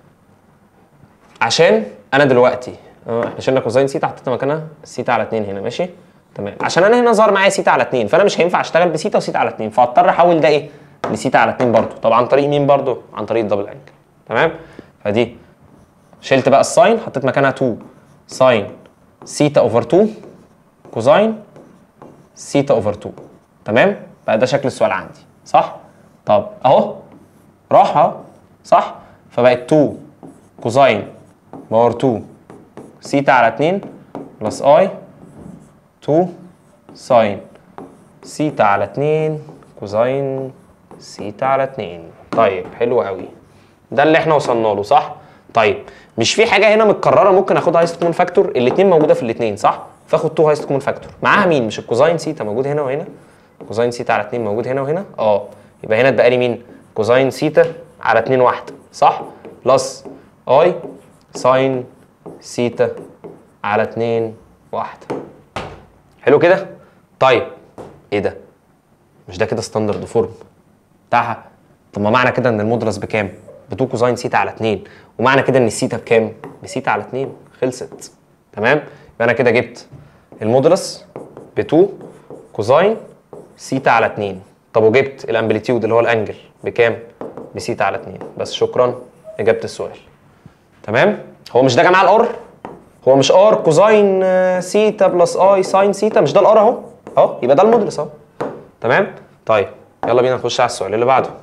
عشان انا دلوقتي احنا شلنا كوزاين سيتا حطينا مكانها سيتا على 2 هنا، ماشي؟ تمام. عشان انا هنا ظهر معايا سيتا على 2، فانا مش هينفع اشتغل بسيتا وسيتا على 2، فاضطر احول ده ايه؟ لسيتا على 2 برضه. طب عن طريق مين برضه؟ عن طريق الدبل انجل. تمام؟ فدي شلت بقى الساين حطيت مكانها 2 ساين سيتا اوفر 2 كوزاين سيتا اوفر 2. تمام؟ بقى ده شكل السؤال عندي، صح؟ طب اهو راح اهو، صح؟ فبقت 2 كوزاين باور 2 سيتا على 2 بلس اي 2 ساين سيتا على 2 كوزاين سيتا على 2. طيب حلو قوي، ده اللي احنا وصلنا له، صح؟ طيب مش في حاجه هنا متكرره ممكن اخدها هايست كومن فاكتور؟ الاثنين موجوده في الاثنين، صح؟ فاخد 2 هايست كومن فاكتور معاها مين؟ مش الكوزاين سيتا موجود هنا وهنا؟ كوزاين سيتا على 2 موجود هنا وهنا؟ يبقى هنا اتبقى لي مين؟ كوزاين سيتا على 2 واحده، صح؟ بلس اي ساين سيتا على 2 واحده. حلو كده؟ طيب ايه ده؟ مش ده كده ستاندرد فورم بتاعها؟ طب ما معنى كده ان المودولس بكام؟ ب 2 كوزاين سيتا على 2، ومعنى كده ان السيتا بكام؟ بسيتا على 2. خلصت. تمام؟ يبقى انا كده جبت المودولس ب 2 كوزاين سيتا على 2. طب وجبت الامبليتيود اللي هو الانجل بكام؟ بسيتا على 2. بس شكرا، اجابه السؤال. تمام؟ هو مش ده يا جماعه الار؟ هو مش ار كوزاين سيتا بلس اي ساين سيتا؟ مش ده الار اهو؟ اهو، يبقى ده المودولس اهو. تمام؟ طيب يلا بينا نخش على السؤال اللي بعده.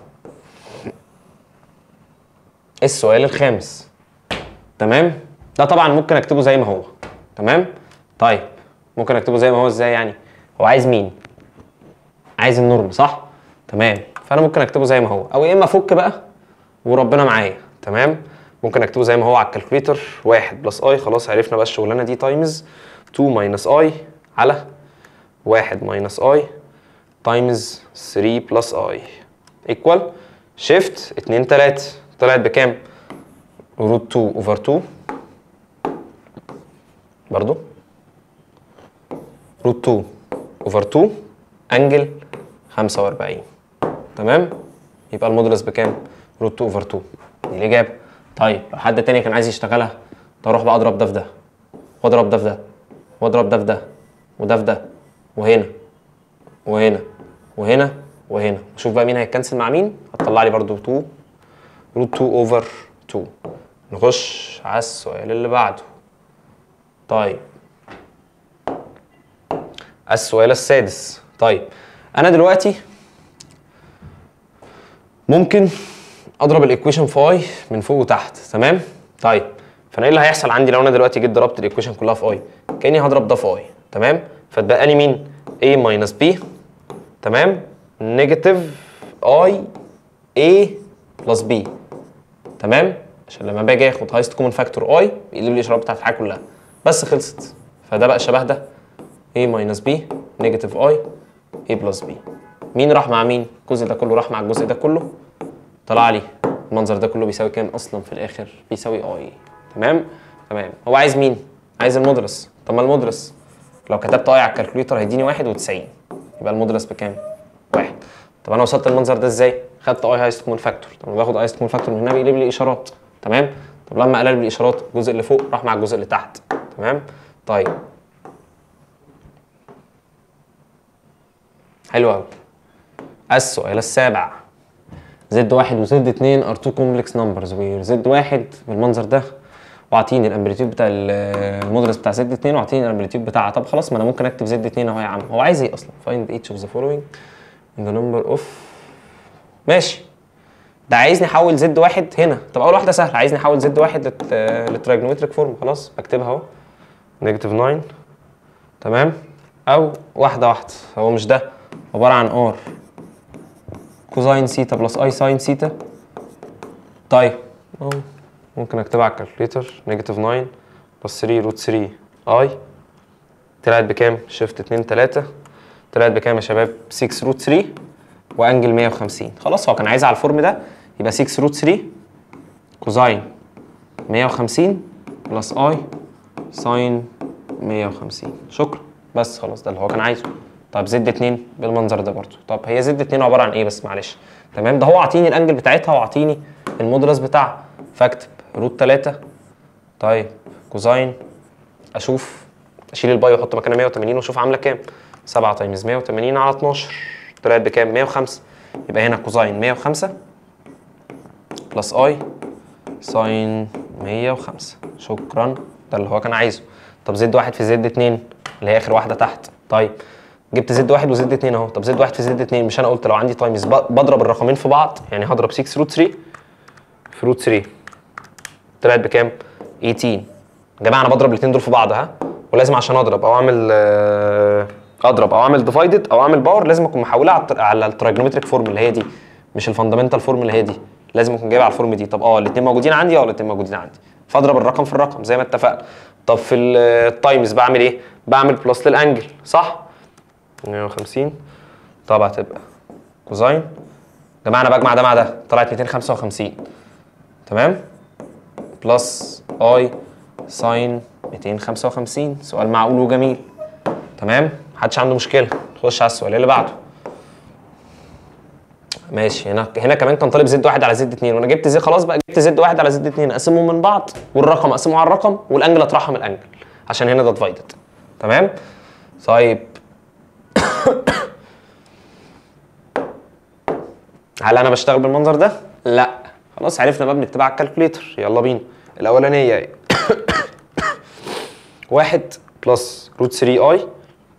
السؤال الخامس. تمام؟ ده طبعا ممكن اكتبه زي ما هو. تمام؟ طيب ممكن اكتبه زي ما هو ازاي يعني؟ هو عايز مين؟ عايز النورم، صح؟ تمام، فانا ممكن اكتبه زي ما هو، او يا اما افك بقى وربنا معايا. تمام؟ ممكن اكتبه زي ما هو على الكالكوليتر، 1 بلس اي، خلاص عرفنا بقى الشغلانه دي، تايمز 2 ماينس اي على 1 ماينس اي تايمز 3 بلس اي ايكوال شيفت 2 3. طلعت بكام؟ روت 2 اوفر 2 برضو روت 2 اوفر 2 انجل 45. تمام؟ يبقى المودولس بكام؟ روت 2 اوفر 2. دي الاجابه. طيب لو حد تاني كان عايز يشتغلها، طب اروح بقى اضرب ده في ده واضرب ده في ده واضرب ده في ده وده في ده وهنا وهنا وهنا وهنا، وشوف بقى مين هيتكنسل مع مين. هتطلع لي برضو 2 روت 2 اوفر 2. نخش على السؤال اللي بعده. طيب السؤال السادس. طيب انا دلوقتي ممكن اضرب الايكويشن في اي من فوق وتحت. تمام؟ طيب فانا ايه اللي هيحصل عندي لو انا دلوقتي جيت ضربت الايكويشن كلها في اي؟ كاني هضرب ده في اي. تمام؟ فتبقى لي مين؟ a ماينس b. تمام؟ نيجاتيف اي a بلس b. تمام؟ عشان لما باجي اخد هايست كومن فاكتور اي بيقلب لي الاشارات بتاعت الحاجه كلها. بس خلصت. فده بقى شبه ده، a ماينس b نيجاتيف اي a بلس b. مين راح مع مين؟ الجزء ده كله راح مع الجزء ده كله. طلع لي المنظر ده كله بيساوي كام اصلا في الاخر؟ بيساوي اي. تمام؟ تمام. هو عايز مين؟ عايز المودولس. طب ما المودولس لو كتبت اي على الكالكوليتر هيديني 91، يبقى المودولس بكام؟ 1. طب انا وصلت المنظر ده ازاي؟ خدت اي هايست كومن فاكتور. طب باخد اي هايست كومن فاكتور من هنا بيقلب لي اشارات. تمام؟ طب لما قلب لي الاشارات الجزء اللي فوق راح مع الجزء اللي تحت. تمام؟ طيب حلو قوي. السؤال السابع. زد 1 وزد 2 ار 2 كومبلكس نمبرز وير زد 1 بالمنظر ده، واعطيني الامبليتيود بتاع المودولس بتاع زد 2 واعطيني الامبليتيود بتاعها. طب خلاص ما انا ممكن اكتب زد 2 اهو يا عم. هو عايز ايه اصلا؟ find each of the following in the number of. ماشي، ده عايزني احول زد 1 هنا. طب اول واحده سهله، عايزني احول زد 1 للترايجونومتريك فورم. خلاص بكتبها اهو نيجاتيف 9. تمام؟ او واحده واحده. هو مش ده عباره عن ار كوزاين سيتا بلس اي ساين سيتا؟ طيب ممكن اكتبها على الكالكوليتر نيجاتيف 9 بلس 3 روت 3 اي طلعت بكام؟ شيفت 2 3 طلعت بكام يا شباب؟ 6 روت 3 وانجل 150. خلاص هو كان عايز على الفورم ده يبقى 6 روت 3 كوزاين 150 بلس اي ساين 150. شكرا، بس خلاص ده اللي هو كان عايزه. طب زد 2 بالمنظر ده برضه. طب هي زد 2 عباره عن ايه بس معلش؟ تمام، ده هو عاطيني الانجل بتاعتها وعاطيني المودولس بتاعها، فاكتب روت 3. طيب كوزاين، اشوف اشيل الباي واحط مكانها 180 واشوف عامله كام. 7 تايمز 180 على 12 طلعت بكام؟ 105. يبقى هنا كوزاين 105 بلس اي ساين 105. شكرا، ده اللي هو كان عايزه. طب زد 1 في زد 2 اللي هي اخر واحده تحت. طيب جبت زد 1 وزد 2 اهو. طب زد 1 في زد 2 مش انا قلت لو عندي تايمز بضرب الرقمين في بعض، يعني هضرب 6 روت 3 في روت 3 طلعت بكام؟ 18. يا جماعه انا بضرب الاثنين دول في بعض ها، ولازم عشان اضرب او اعمل ديفايدد او اعمل باور لازم اكون محولها على التراجنومتريك فورم اللي هي دي، مش الفاندامنتال فورم اللي هي دي، لازم اكون جايبها على الفورم دي. طب الاثنين موجودين عندي، الاثنين موجودين عندي، فاضرب الرقم في الرقم زي ما اتفقنا. طب في التايمز بعمل ايه؟ بعمل بلس للانجل صح؟ 150. طب هتبقى كوزاين، يا جماعه انا بجمع ده مع ده طلعت 255 تمام، بلس اي ساين 255. سؤال معقول وجميل تمام، محدش عنده مشكله. نخش على السؤال اللي بعده. ماشي، هنا كمان كان طالب زد 1 على زد 2 وانا جبت زد، خلاص بقى جبت زد 1 على زد 2 اقسمهم من بعض والرقم اقسمه على الرقم والانجل اطرحها من الانجل عشان هنا ده ديفايدد تمام. طيب هل انا بشتغل بالمنظر ده؟ لا، خلاص عرفنا بقى بنكتبها على الكالكوليتر. يلا بينا. الاولانيه ايه؟ 1 بلس روت 3 اي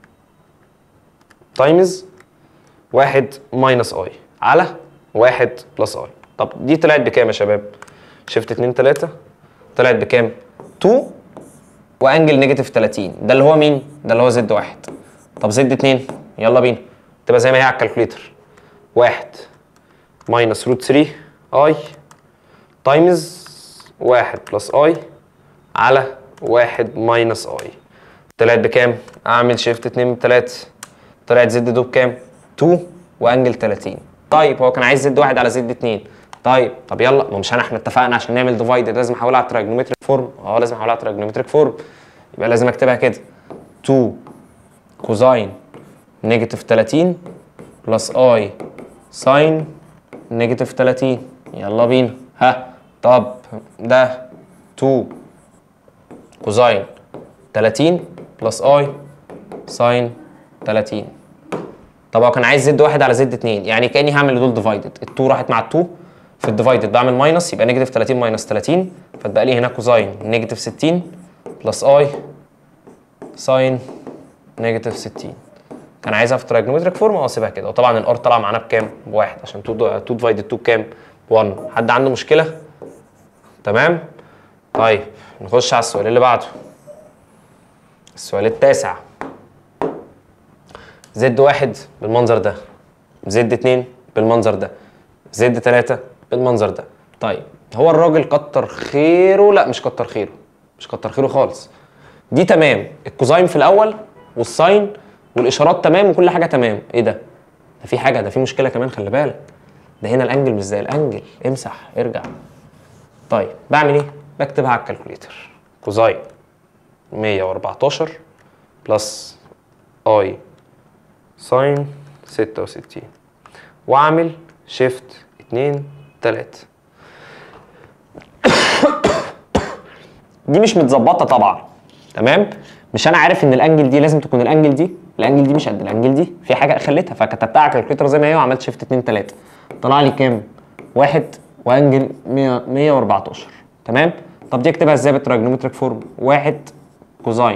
تايمز 1 ماينس اي على 1 بلس اي. طب دي طلعت بكام يا شباب؟ شيفت 2 3 طلعت بكام؟ 2 وانجل نيجاتيف 30. ده اللي هو مين؟ ده اللي هو زد 1. طب زد 2 يلا بينا تبقى زي ما هي على الكالكوليتر، 1 ماينس روت 3 اي تايمز 1 بلس اي على 1 ماينس اي. طلعت بكام؟ اعمل شيفت 2 3 طلعت زد دو بكام؟ 2 وانجل 30. طيب هو كان عايز زد 1 على زد 2. طب يلا، ما مش احنا اتفقنا عشان نعمل ديفايد لازم احولها على تراجنومتريك فورم. لازم احولها على تراجنومتريك فورم، يبقى لازم اكتبها كده 2 كوزاين نيجاتيف 30 بلس اي ساين نيجاتيف 30. يلا بينا ها. طب ده 2 كوزاين 30 بلس اي ساين 30. طب هو كان عايز زد 1 على زد 2، يعني كاني هعمل دول ديفايدد، ال2 راحت مع ال2 في الديفايدد بعمل ماينس يبقى نيجاتيف 30 ماينس 30 فتبقى لي هنا كوزاين نيجاتيف 60 بلس اي ساين نيجاتيف 60. كان عايزها في تراجنومتريك فورم اسيبها كده. وطبعا الار طلع معانا بكام؟ بواحد عشان 2 ديفايدد 2 بكام؟ 1. حد عنده مشكله؟ تمام. طيب نخش على السؤال اللي بعده. السؤال التاسع. زد 1 بالمنظر ده، زد 2 بالمنظر ده، زد 3 بالمنظر ده. طيب هو الراجل كتر خيره، لا مش كتر خيره، مش كتر خيره خالص. دي تمام، الكوزاين في الاول والساين والاشارات تمام وكل حاجه تمام. ايه ده؟ ده في حاجه، ده في مشكله كمان، خلي بالك. ده هنا الانجل مش زي الانجل، امسح ارجع. طيب بعمل ايه؟ بكتبها على الكالكوليتر. كوزاين 114 بلس اي ساين 66 واعمل شيفت 2 3. دي مش متظبطه طبعا تمام، مش انا عارف ان الانجل دي لازم تكون الانجل دي مش قد الانجل دي، في حاجه خليتها فكتبتها على الكالكوليتر زي ما هي وعملت شيفت 2 3 طلع لي كام؟ 1 وانجل 114 تمام. طب دي اكتبها ازاي بالتراجنومتريك فورم؟ 1 كوزاين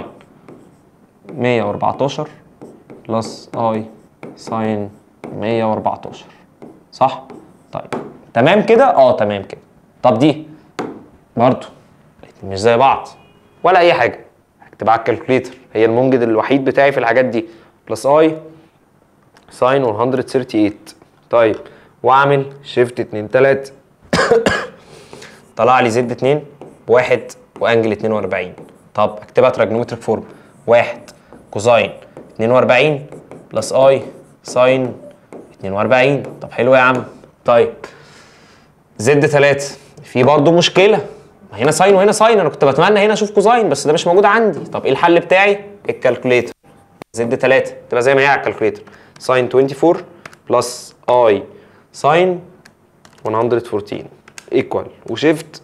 114 بلس اي ساين 114 صح؟ طيب تمام كده؟ تمام كده. طب دي برضه مش زي بعض ولا اي حاجه، هكتبها على الكالكوليتر، هي الموجد الوحيد بتاعي في الحاجات دي، بلس اي ساين 138. طيب واعمل شيفت 2 3 طلع لي زد 2 بواحد وانجل 42. طب اكتبها تراجنومتريك فورم، 1 كوزاين 42 بلس اي ساين 42. طب حلو يا عم. طيب زد 3 في برضه مشكله، هنا ساين وهنا ساين، انا كنت بتمنى هنا اشوف كوزاين بس ده مش موجود عندي. طب ايه الحل بتاعي؟ الكالكوليتر. زد 3 تبقى زي ما هي على الكالكوليتر، ساين 24 بلس اي ساين 114 ايكوال وشيفت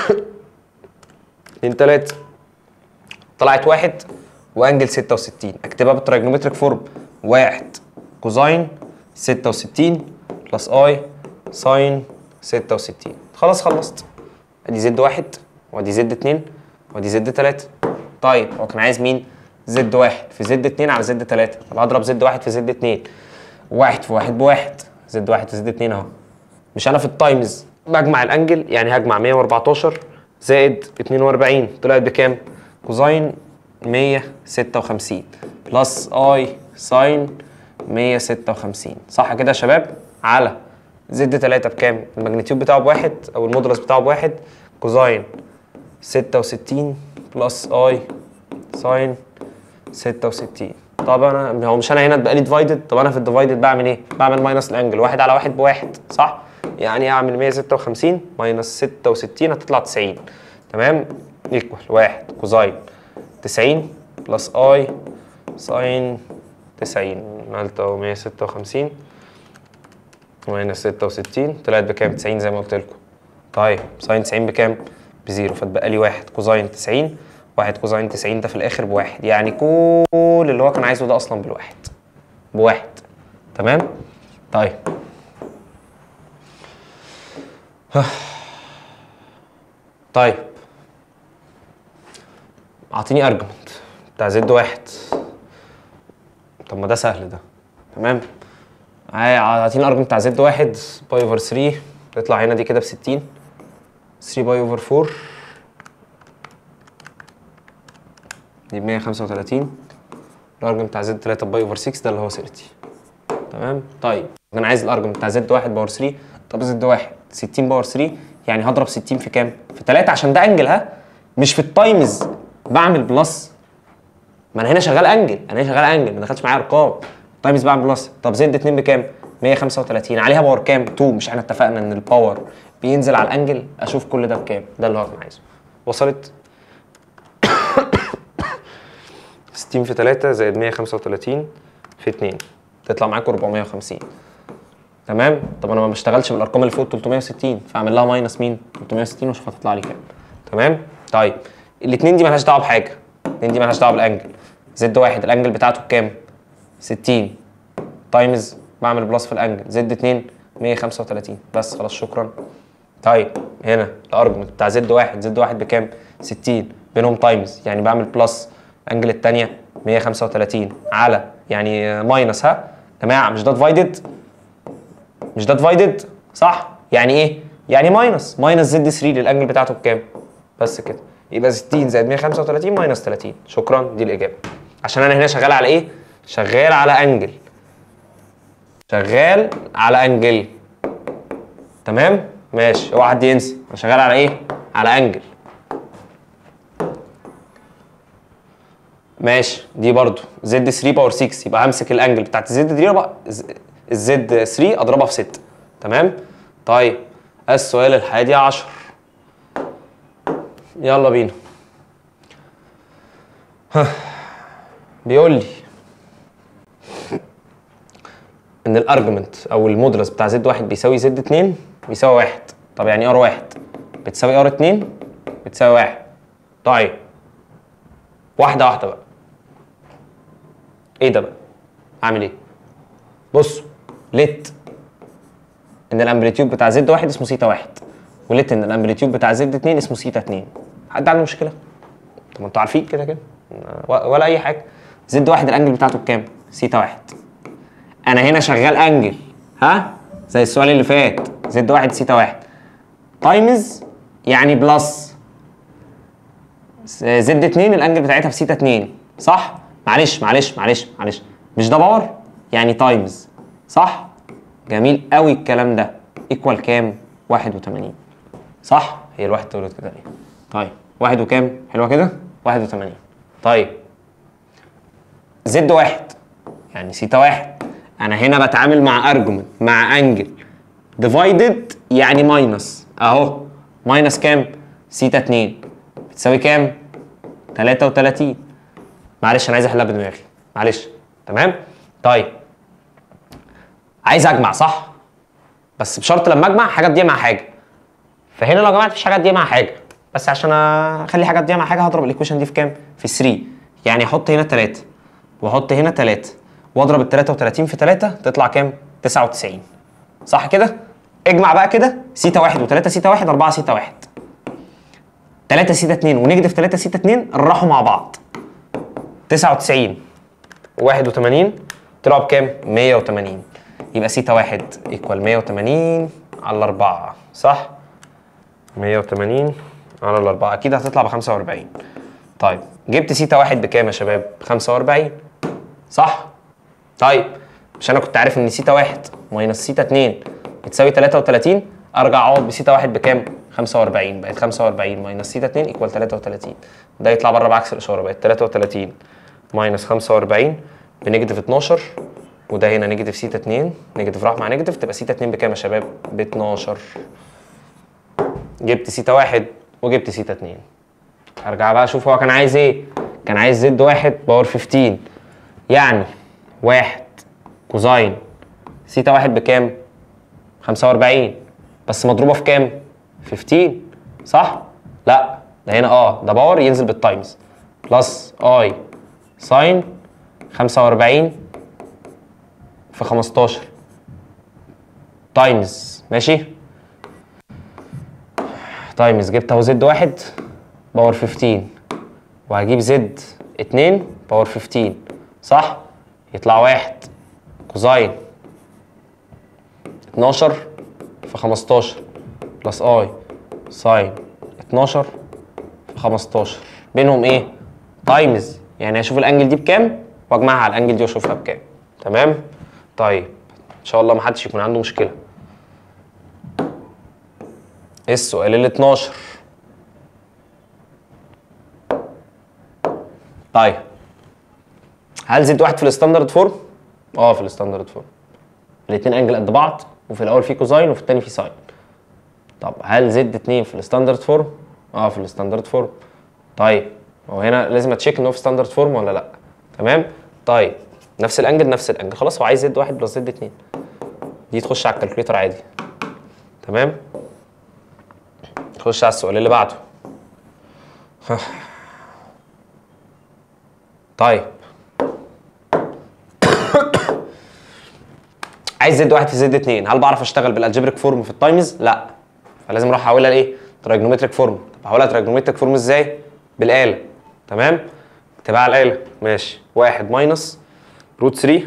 2 3 طلعت 1 وانجل 66. اكتبها بالتراجنومتريك فورم، 1 كوزاين 66 بلس اي ساين 66. خلاص خلصت. ادي زد 1 وادي زد 2 وادي زد 3. طيب هو كان عايز مين؟ زد 1 في زد 2 على زد 3. طب هضرب زد 1 في زد 2، 1 في 1 بواحد، زد 1 في زد 2 اهو. مش انا في التايمز بجمع الانجل، يعني هجمع 114 زائد 42 طلعت بكام؟ كوزاين 156 بلس اي ساين 156. صح كده يا شباب؟ على زد 3 بكام؟ الماجنتيود بتاعه بواحد او المودولس بتاعه بواحد، كوزاين 66 بلس اي ساين 66. طب انا هو مش انا هنا اتبقى لي ديفايدد؟ طب انا في الديفايدد بعمل ايه؟ بعمل ماينس الانجل، 1 على 1 بواحد، صح؟ يعني اعمل 156 ماينس 66 هتطلع 90. تمام؟ ايكوال 1 كوزاين 90 بلس اي ساين 90. عملت اهو 156 ماينس 66 طلعت بكام؟ 90 زي ما قلت لكم. طيب ساين 90 بكام؟ بزيرو، فتبقى لي 1 كوزاين 90. 1 كوزاين 90 ده في الاخر بواحد، يعني كل اللي هو كان عايزه ده اصلا بالواحد، بواحد. تمام؟ طيب طيب اعطيني ارجمنت بتاع زد 1. طب ما ده سهل ده. تمام؟ اعطيني الارجمنت بتاع زد 1 باي اوفر 3 تطلع هنا دي كده ب 60، 3 باي اوفر 4 دي ب 135. الارجمنت بتاع زد 3 باي اوفر 6 ده اللي هو 30. تمام؟ طيب انا عايز الارجمنت بتاع زد 1 باور 3. طب زد 1 60 باور 3، يعني هضرب 60 في كام؟ في 3 عشان ده انجل، ها؟ مش في التايمز بعمل بلس. ما انا هنا شغال انجل، انا هنا شغال انجل، ما دخلتش معايا ارقام. تايمز بعمل بلس. طب زد 2 بكام؟ 135 عليها باور كام؟ 2. مش احنا اتفقنا ان الباور بينزل على الانجل؟ اشوف كل ده بكام؟ ده اللي هو كان عايزه. وصلت؟ 60 في 3 زائد 135 في 2 تطلع معاكم 450. تمام؟ طب انا ما بشتغلش بالارقام اللي فوق 360، فاعمل لها ماينس مين؟ 360 واشوف هتطلع لي كام. تمام؟ طيب الاثنين دي مالهاش دعوه بحاجه، الاثنين دي مالهاش دعوه بالانجل. زد 1 الانجل بتاعته بكام؟ 60 تايمز بعمل بلس في الانجل، زد 2 135 بس. خلاص شكرا. طيب هنا الارجمنت بتاع زد 1، زد 1 بكام؟ 60 بينهم تايمز، يعني بعمل بلس الانجل الثانيه 135 على يعني ماينس، ها يا جماعه مش ده ديفايدد؟ مش ده ديفايدد؟ صح؟ يعني ايه؟ يعني ماينس زد 3 للانجل بتاعته بكام؟ بس كده. يبقى 60 زائد 135 ماينس 30. شكرا، دي الاجابه. عشان انا هنا شغال على ايه؟ شغال على انجل. شغال على انجل. تمام؟ ماشي، اوعى حد ينسى انا شغال على ايه؟ على انجل. ماشي، دي برضو زد 3 باور 6، يبقى همسك الانجل بتاعت الزد دي بقى، الزد 3 اضربها في 6. تمام؟ طيب السؤال الحادي عشر، يلا بينا. بيقول لي ان الارجمنت او المودولس بتاع زد 1 بيساوي زد 2 بيساوي 1. طب يعني ار 1 بتساوي ار 2 بتساوي 1. طيب واحده واحده بقى. ايه ده بقى؟ اعمل ايه؟ بصوا، ليت ان الامبليتيود بتاع زد 1 اسمه سيتا 1، وليت ان الامبليتيود بتاع زد 2 اسمه سيتا 2. حد عنده مشكله؟ طب ما انتوا عارفين كده كده ولا اي حاجه. زد 1 الانجل بتاعته بكام؟ سيتا 1. انا هنا شغال انجل، ها؟ زي السؤال اللي فات، زد 1 سيتا 1 تايمز يعني بلس زد 2 الانجل بتاعتها في سيتا 2، صح؟ معلش مش ده باور؟ يعني تايمز، صح؟ جميل قوي الكلام ده. ايكوال كام؟ 81. صح؟ هي الواحد تولد كده ليه؟ طيب واحد وكام؟ حلوه كده؟ 81. طيب زد واحد يعني سيتا واحد. انا هنا بتعامل مع ارجمنت مع انجل ديفايدد يعني ماينس اهو. ماينس كام؟ سيتا 2 بتساوي كام؟ 33. معلش انا عايز احلها بدماغي معلش. تمام؟ طيب عايز اجمع صح؟ بس بشرط لما اجمع حاجه تضيع مع حاجه. فهنا لو جمعت مفيش حاجه تضيع مع حاجه، بس عشان اخلي حاجه تضيع مع حاجه هضرب الايكويشن دي في كام؟ في 3. يعني احط هنا 3 واحط هنا 3 واضرب ال 33 في 3 تطلع كام؟ 99 صح كده؟ اجمع بقى كده سيتا 1 و3 سيتا 1 4 سيتا 1 3 سيتا 2 ونيجاتيف 3 سيتا 2 راحوا مع بعض 99 و81 طلعوا بكام؟ 180. يبقى سيتا 1 ايكوال 180 على 4 صح؟ 180 على 4 اكيد هتطلع ب 45. طيب جبت سيتا 1 بكام يا شباب؟ ب 45 صح؟ طيب مش انا كنت عارف ان سيتا 1 ماينس سيتا 2 بتساوي 33؟ ارجع اقعد بسيتا 1 بكام؟ 45. بقت 45 ماينس سيتا 2 ايكوال 33. ده يطلع بره بعكس الاشاره، بقت 33 ماينس 45 بنيجاتيف 12. وده هنا نيجاتيف سيتا 2 نيجاتيف راح مع نيجاتيف تبقى سيتا 2 بكام يا شباب؟ ب 12. جبت سيتا 1 وجبت سيتا 2. ارجع بقى اشوف هو كان عايز ايه؟ كان عايز زد 1 باور 15 يعني 1 كوزاين سيتا 1 بكام؟ 45 بس مضروبه في كام؟ 15 صح؟ لا ده هنا ده باور ينزل بالتايمز بلس اي ساين 45 في 15 تايمز ماشي؟ تايمز جبت اهو زد 1 باور 15 وهجيب زد 2 باور 15 صح؟ يطلع 1 كوزاين 12 في 15 بلس اي ساين 12 في 15 بينهم ايه؟ تايمز يعني اشوف الانجل دي بكام واجمعها على الانجل دي واشوفها بكام. تمام؟ طيب ان شاء الله ما حدش يكون عنده مشكله. السؤال ال 12. طيب هل زد 1 في الستاندرد فورم؟ في الستاندرد فورم. الاثنين انجل قد بعض وفي الاول في كوزاين وفي الثاني في ساين. طب هل زد 2 في الستاندرد فورم؟ في الستاندرد فورم. طيب هو هنا لازم اتشيك ان هو في ستاندرد فورم ولا لا. تمام؟ طيب نفس الانجل نفس الانجل خلاص هو عايز زد 1 بلس زد 2 دي تخش على الكالكوليتر عادي. تمام؟ نخش على السؤال اللي بعده. طيب عايز زد 1 في زد 2 هل بعرف اشتغل بالالجبريك فورم في التايمز؟ لا فلازم اروح احولها لايه؟ ترايجنومتريك فورم. طب هحولها ترايجنومتريك فورم ازاي؟ بالاله. تمام؟ اكتبها على الاله ماشي. 1 ماينس روت 3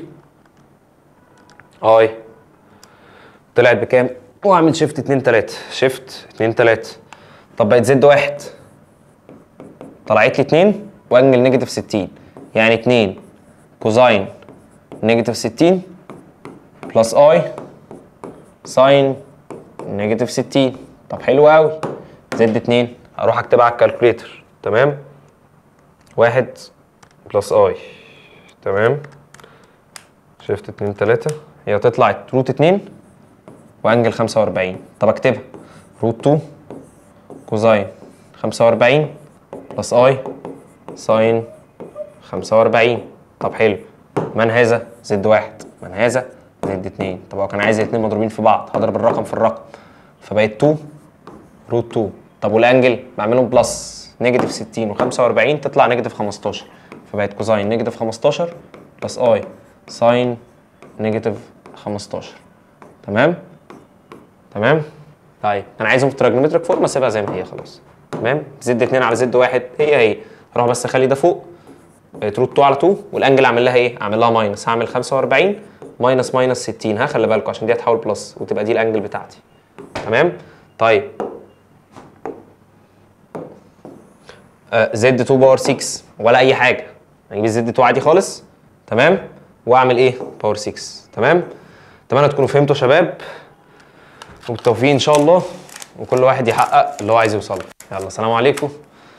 اي طلعت بكام؟ واعمل شيفت 2 3 شيفت 2 3. طب بقت زد 1 طلعت لي 2 وانجل نيجاتيف 60 يعني 2 كوزاين نيجاتيف 60 بلس اي ساين نيجاتيف 60. طب حلو قوي. زد 2 اروح اكتبها على الكالكوليتر. تمام؟ 1 بلس اي. تمام؟ شيفت 2 3 هي تطلع روت 2 وانجل 45. طب اكتبها روت 2 كوزاين 45 بلس اي ساين 45. طب حلو. من هذا؟ زد 1. من هذا؟ زد 2. طب هو كان عايز الاثنين مضروبين في بعض هضرب الرقم في الرقم فبقت 2 روت 2. طب والانجل بعملهم بلس نيجاتيف 60 و45 تطلع نيجاتيف 15 فبقت كوزاين نيجاتيف 15 بلس اي ساين نيجاتيف 15. تمام؟ تمام؟ طيب انا عايزهم في تراجنومتريك فورم اسيبها زي ما هي خلاص. تمام؟ زد 2 على زد 1 هي اروح بس اخلي ده فوق بقت روت 2 على 2 والانجل اعمل لها ايه؟ اعمل لها ماينس. هعمل 45 ماينس 60 خلي بالكم عشان دي هتحول بلس وتبقى دي الانجل بتاعتي. تمام؟ طيب زد 2 باور 6 ولا اي حاجه اجيب الزد 2 عادي خالص. تمام؟ واعمل ايه؟ باور 6. تمام؟ اتمنى تكونوا فهمتوا يا شباب وبالتوفيق ان شاء الله وكل واحد يحقق اللي هو عايز يوصل له. يلا سلام عليكم.